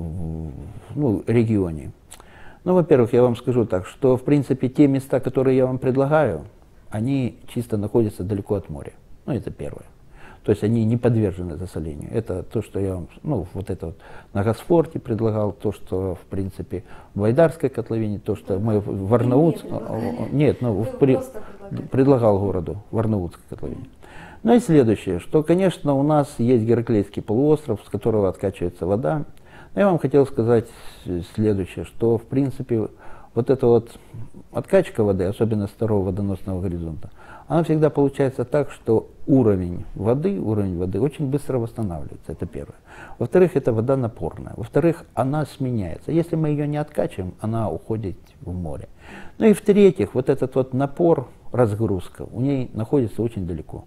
ну, регионе, ну, во-первых, я вам скажу так, что, в принципе, те места, которые я вам предлагаю, они чисто находятся далеко от моря. Ну, это первое. То есть они не подвержены засолению. Это то, что я вам, ну, вот это вот на Госфорте предлагал, то, что, в принципе, в Байдарской котловине, то, что мы в Арнаутске, нет, ну, в, при, предлагал городу в Арнаутской котловине. Ну и следующее, что, конечно, у нас есть Гераклейский полуостров, с которого откачивается вода. Но я вам хотел сказать следующее, что, в принципе, вот эта вот откачка воды, особенно с второго водоносного горизонта, она всегда получается так, что уровень воды, уровень воды очень быстро восстанавливается, это первое. Во-вторых, это вода напорная. Во-вторых, она сменяется. Если мы ее не откачиваем, она уходит в море. Ну и в-третьих, вот этот вот напор, разгрузка, у ней находится очень далеко.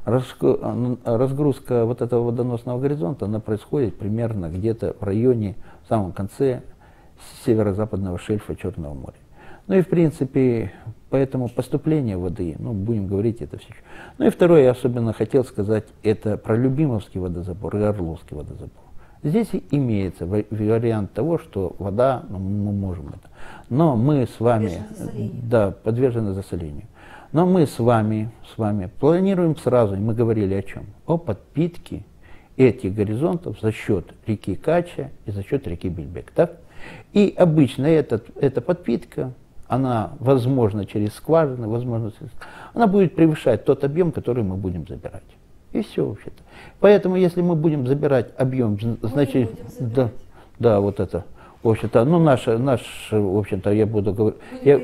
Разгрузка вот этого водоносного горизонта, она происходит примерно где-то в районе, в самом конце северо-западного шельфа Черного моря. Ну и в принципе, поэтому поступление воды, ну будем говорить это все. Ну и второе, я особенно хотел сказать, это про Любимовский водозабор и Орловский водозабор. Здесь имеется вариант того, что вода, ну, мы можем это. Но мы с вами, да, подвержены засолению. Но мы с вами, с вами планируем сразу, и мы говорили о чем? О подпитке этих горизонтов за счет реки Кача и за счет реки Бельбек. Так? И обычно этот, эта подпитка, она возможно через скважины, возможно через... она будет превышать тот объем, который мы будем забирать. И все вообще-то. Поэтому если мы будем забирать объем, значит, да, да, вот это, в общем-то, ну наш, наш, в общем-то, я буду говорить, я,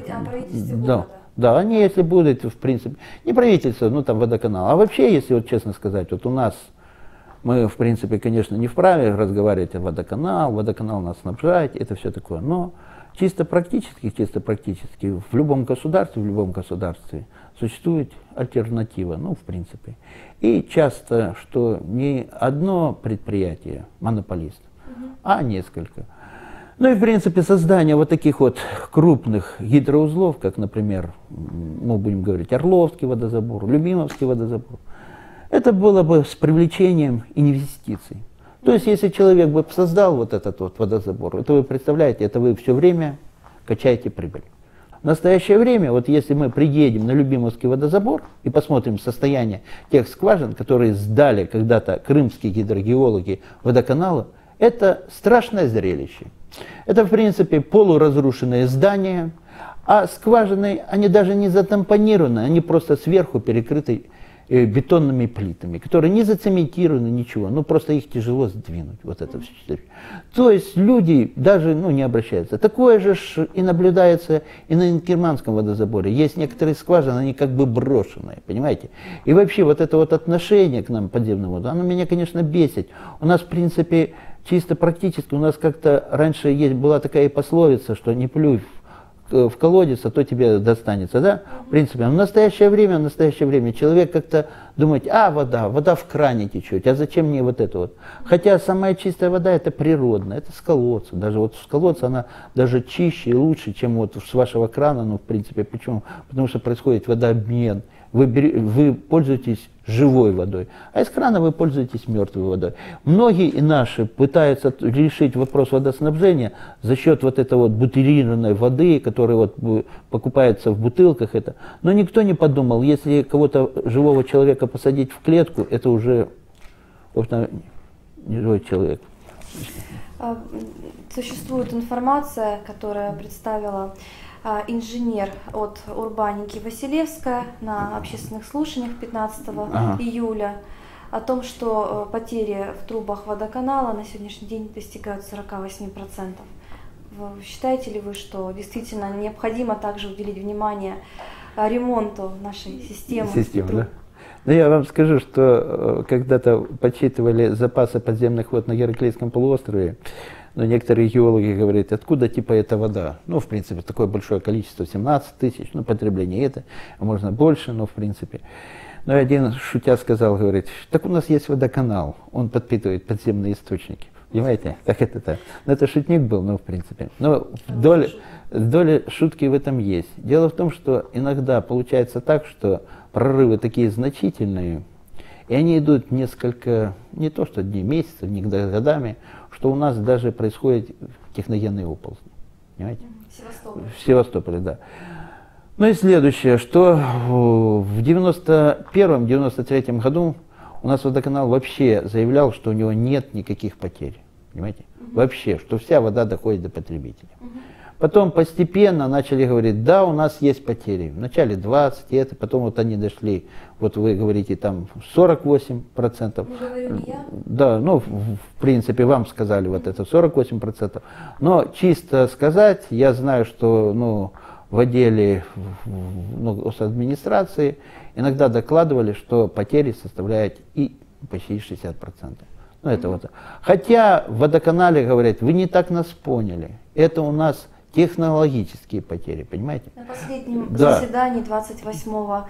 да. Да, они, если будут, в принципе, не правительство, ну там водоканал, а вообще, если вот честно сказать, вот у нас, мы, в принципе, конечно, не вправе разговаривать о водоканал, водоканал нас снабжает, это все такое, но чисто практически, чисто практически, в любом государстве, в любом государстве существует альтернатива, ну, в принципе. И часто, что не одно предприятие, монополист, угу. а несколько. Ну и, в принципе, создание вот таких вот крупных гидроузлов, как, например, мы будем говорить, Орловский водозабор, Любимовский водозабор, это было бы с привлечением инвестиций. То есть, если человек бы создал вот этот вот водозабор, то вы представляете, это вы все время качаете прибыль. В настоящее время, вот если мы приедем на Любимовский водозабор и посмотрим состояние тех скважин, которые сдали когда-то крымские гидрогеологи водоканала, это страшное зрелище. Это, в принципе, полуразрушенные здания, а скважины, они даже не затампонированы, они просто сверху перекрыты э, бетонными плитами, которые не зацементированы, ничего, ну просто их тяжело сдвинуть, вот это все. То есть люди даже ну, не обращаются. Такое же и наблюдается и на Инкерманском водозаборе. Есть некоторые скважины, они как бы брошенные, понимаете? И вообще вот это вот отношение к нам, подземному воду, оно меня, конечно, бесит. У нас, в принципе, чисто практически, у нас как-то раньше есть, была такая пословица, что не плюй в, в колодец, а то тебе достанется, да? В принципе, в настоящее время, в настоящее время человек как-то думает, а, вода, вода в кране течет, а зачем мне вот это вот? Хотя самая чистая вода это природная, это с колодца, даже вот с колодца она даже чище и лучше, чем вот с вашего крана, ну, в принципе, почему? Потому что происходит водообмен. Вы, бери, вы пользуетесь живой водой, а из крана вы пользуетесь мертвой водой. Многие и наши пытаются решить вопрос водоснабжения за счет вот этой вот бутилированной воды, которая вот покупается в бутылках. Это. Но никто не подумал, если кого-то живого человека посадить в клетку, это уже, в общем, не живой человек. Существует информация, которая представила инженер от Урбаники Василевская на общественных слушаниях пятнадцатого ага. июля о том, что потери в трубах водоканала на сегодняшний день достигают сорок восемь процентов. Считаете ли вы, что действительно необходимо также уделить внимание ремонту нашей системы? Система, да? Ну, я вам скажу, что когда-то подсчитывали запасы подземных вод на Гераклейском полуострове, но некоторые геологи говорят, откуда типа эта вода? Ну, в принципе, такое большое количество, семнадцать тысяч, ну, потребление это, можно больше, но в принципе. Но один шутя сказал, говорит, так у нас есть водоканал, он подпитывает подземные источники. Понимаете, как это так? Ну, это шутник был, ну, в принципе. Но доля, доля шутки в этом есть. Дело в том, что иногда получается так, что прорывы такие значительные, и они идут несколько, не то что дней, месяцев, не годами, что у нас даже происходит техногенный оползень. Понимаете? В Севастополе. В Севастополе, да. Ну и следующее, что в девяносто первом — девяносто третьем году у нас водоканал вообще заявлял, что у него нет никаких потерь. Понимаете? Uh-huh. Вообще, что вся вода доходит до потребителя. Uh-huh. Потом постепенно начали говорить, да, у нас есть потери. Вначале двадцать, это, потом вот они дошли, вот вы говорите, там сорок восемь процентов. Не говорю не я. Да, ну, в, в принципе, вам сказали вот это сорок восемь процентов. Но чисто сказать, я знаю, что, ну, в отделе ну, госадминистрации иногда докладывали, что потери составляют и почти шестьдесят процентов. Ну, это вот. Хотя в водоканале говорят, вы не так нас поняли. Это у нас технологические потери, понимаете? На последнем да. заседании двадцать восьмого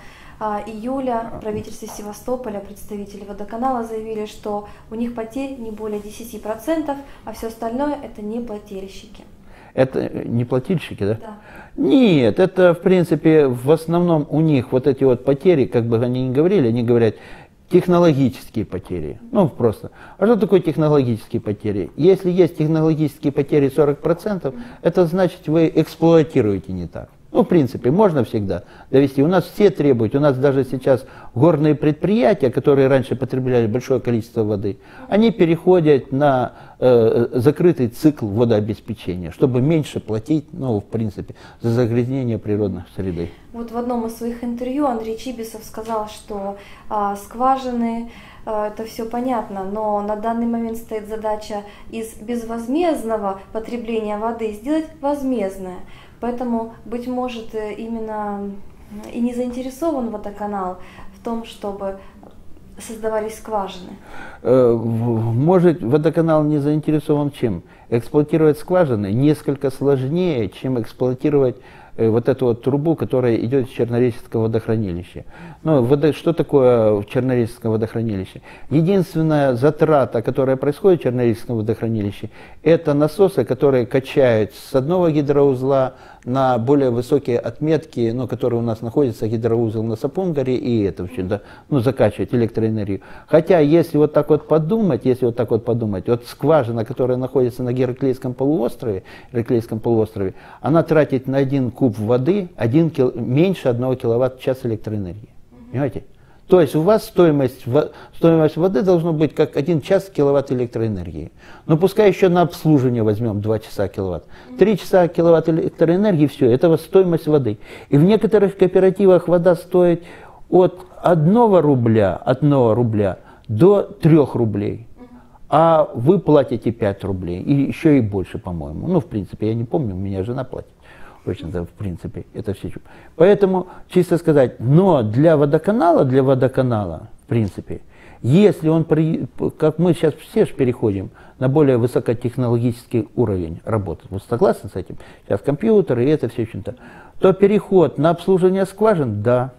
июля в правительстве Севастополя представители водоканала заявили, что у них потерь не более десяти процентов, а все остальное это не плательщики. Это не плательщики, да? Да. Нет, это в принципе в основном у них вот эти вот потери, как бы они ни говорили, они говорят технологические потери. Ну просто. А что такое технологические потери? Если есть технологические потери сорок процентов, это значит вы эксплуатируете не так. Ну, в принципе, можно всегда довести. У нас все требуют, у нас даже сейчас горные предприятия, которые раньше потребляли большое количество воды, они переходят на э, закрытый цикл водообеспечения, чтобы меньше платить, ну, в принципе, за загрязнение природной среды. Вот в одном из своих интервью Андрей Чибисов сказал, что а, скважины, а, это все понятно, но на данный момент стоит задача из безвозмездного потребления воды сделать возмездное. Поэтому, быть может, именно и не заинтересован водоканал в том, чтобы создавались скважины. Может, водоканал не заинтересован чем? Эксплуатировать скважины несколько сложнее, чем эксплуатировать вот эту вот трубу, которая идет из Чернореченского водохранилища. Ну, водо, что такое Чернореченское водохранилище? Единственная затрата, которая происходит в Чернореченском водохранилище, это насосы, которые качают с одного гидроузла на более высокие отметки, ну, которые у нас находятся, гидроузел на Сапун-горе, и это вообще, да, ну, закачивать электроэнергию. Хотя, если вот так вот подумать, если вот так вот подумать, вот скважина, которая находится на Гераклейском полуострове, Гераклейском полуострове, она тратит на один куб воды один кил... меньше одного киловатт-часа электроэнергии. Понимаете? То есть у вас стоимость, стоимость воды должна быть как один час киловатт электроэнергии. Но пускай еще на обслуживание возьмем два часа киловатт. три часа киловатт электроэнергии, все, это стоимость воды. И в некоторых кооперативах вода стоит от одного рубля, одного рубля до трёх рублей. А вы платите пять рублей, и еще и больше, по-моему. Ну, в принципе, я не помню, у меня жена платит. В принципе, это все. Поэтому, чисто сказать, но для водоканала, для водоканала, в принципе, если он, при, как мы сейчас все же переходим на более высокотехнологический уровень работы, вы согласны с этим? Сейчас компьютеры и это все чем-то, то переход на обслуживание скважин, да,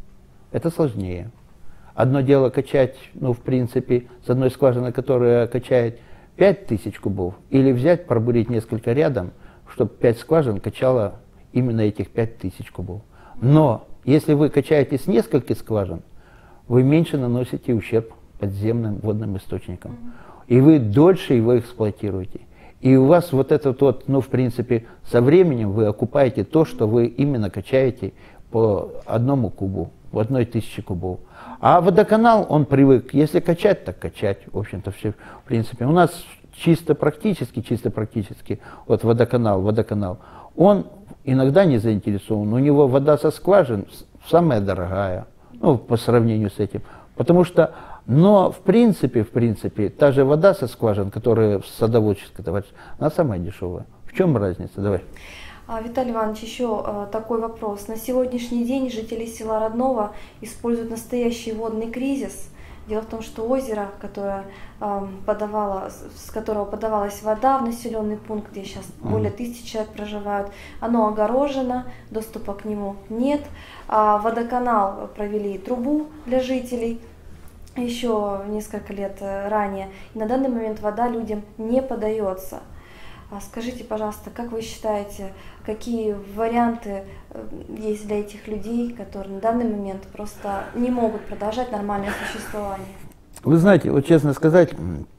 это сложнее. Одно дело качать, ну, в принципе, с одной скважины, которая качает пять тысяч кубов, или взять, пробурить несколько рядом, чтобы пять скважин качало именно этих пять тысяч кубов. Но если вы качаете с нескольких скважин, вы меньше наносите ущерб подземным водным источникам. И вы дольше его эксплуатируете. И у вас вот этот вот, ну, в принципе, со временем вы окупаете то, что вы именно качаете по одному кубу, в одной тысячи кубов. А водоканал, он привык, если качать, так качать. В общем-то, все, в принципе. У нас чисто практически, чисто практически, вот водоканал, водоканал, он иногда не заинтересован. У него вода со скважин самая дорогая, ну, по сравнению с этим. Потому что, но в принципе, в принципе, та же вода со скважин, которая в садоводческой, товарищ, она самая дешевая. В чем разница? Давай. А, Виталий Иванович, еще э, такой вопрос. На сегодняшний день жители села Родного используют настоящий водный кризис. Дело в том, что озеро, которое, э, подавало, с которого подавалась вода в населенный пункт, где сейчас более тысячи человек проживают, оно огорожено, доступа к нему нет. А водоканал провели трубу для жителей еще несколько лет ранее. И на данный момент вода людям не подается. Скажите, пожалуйста, как вы считаете, какие варианты есть для этих людей, которые на данный момент просто не могут продолжать нормальное существование? Вы знаете, вот честно сказать,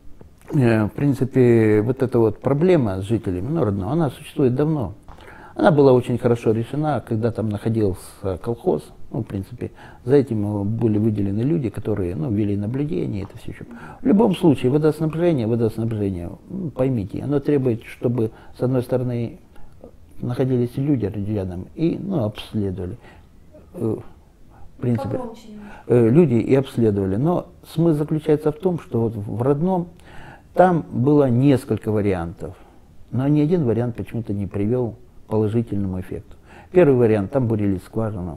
в принципе, вот эта вот проблема с жителями, ну, Родного, она существует давно. Она была очень хорошо решена, когда там находился колхоз. Ну, в принципе, за этим были выделены люди, которые, ну, вели наблюдение, это все еще. В любом случае, водоснабжение, водоснабжение, ну, поймите, оно требует, чтобы, с одной стороны, находились люди рядом и, ну, обследовали. В принципе, люди и обследовали. Но смысл заключается в том, что вот в Родном там было несколько вариантов, но ни один вариант почему-то не привел к положительному эффекту. Первый вариант, там бурили скважину.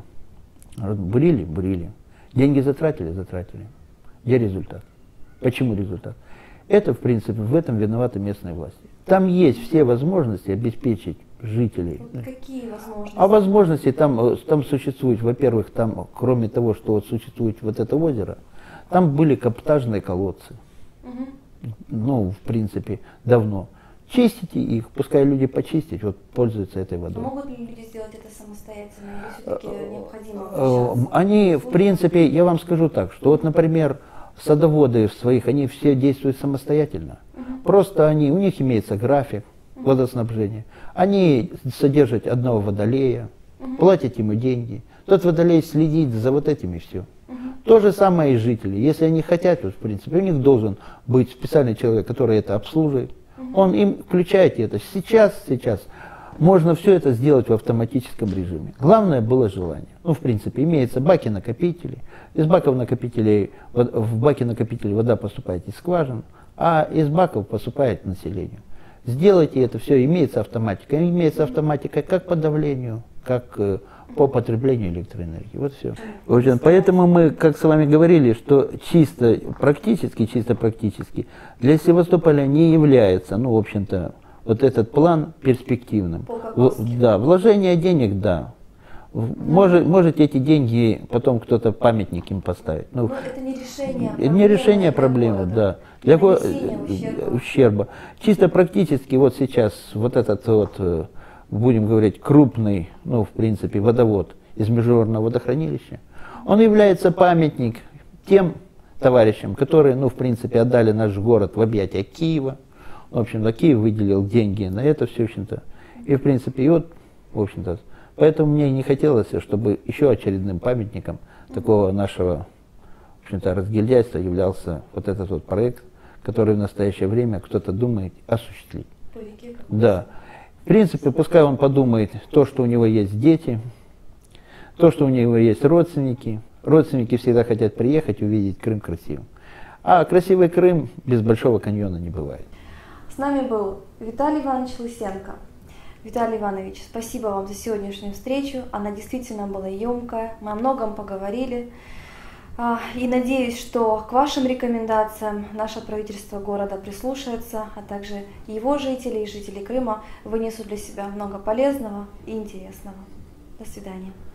Бурили, бурили. Деньги затратили, затратили. Где результат? Почему результат? Это, в принципе, в этом виноваты местные власти. Там есть все возможности обеспечить жителей. Какие возможности? А возможности там, там существуют, во-первых, там, кроме того, что вот существует вот это озеро, там были каптажные колодцы. Угу. Ну, в принципе, давно. Чистите их, пускай люди почистить, вот пользуются этой водой. Могут ли люди сделать это самостоятельно или все-таки необходимо обращаться? Они, в принципе, я вам скажу так, что вот, например, садоводы своих, они все действуют самостоятельно. Угу. Просто они, у них имеется график угу. водоснабжения. Они содержат одного водолея, угу. платят ему деньги. Тот водолей следит за вот этим и все. Угу. То же самое и жители. Если они хотят, вот, в принципе, у них должен быть специальный человек, который это обслуживает. Он им включает это. Сейчас, сейчас можно все это сделать в автоматическом режиме. Главное было желание. Ну, в принципе, имеются баки-накопители. Из баков-накопителей, в баки-накопители вода поступает из скважин, а из баков поступает населению. Сделайте это все, имеется автоматика. Имеется автоматика как по давлению, как по потреблению электроэнергии. Вот все. Поэтому мы, как с вами говорили, что чисто практически, чисто практически для Севастополя не является, ну, в общем-то, вот этот план перспективным. Да, вложение денег, да. Может, может эти деньги потом кто-то памятник им поставить. Ну, но это не решение проблемы. Не решение проблемы, да. Для ущерба. ущерба. Чисто практически вот сейчас вот этот вот, будем говорить, крупный, ну, в принципе, водовод из Международного водохранилища, он является памятник тем товарищам, которые, ну, в принципе, отдали наш город в объятия Киева. В общем-то, Киев выделил деньги на это все, в общем-то. И, в принципе, и вот, в общем-то, поэтому мне не хотелось, чтобы еще очередным памятником такого нашего, в общем-то, разгильдяйства являлся вот этот вот проект, который в настоящее время кто-то думает осуществить. Да. В принципе, пускай он подумает то, что у него есть дети, то, что у него есть родственники. Родственники всегда хотят приехать и увидеть Крым красивым. А красивый Крым без Большого каньона не бывает. С нами был Виталий Иванович Лысенко. Виталий Иванович, спасибо вам за сегодняшнюю встречу. Она действительно была емкая, мы о многом поговорили. И надеюсь, что к вашим рекомендациям наше правительство города прислушается, а также его жители и жители Крыма вынесут для себя много полезного и интересного. До свидания.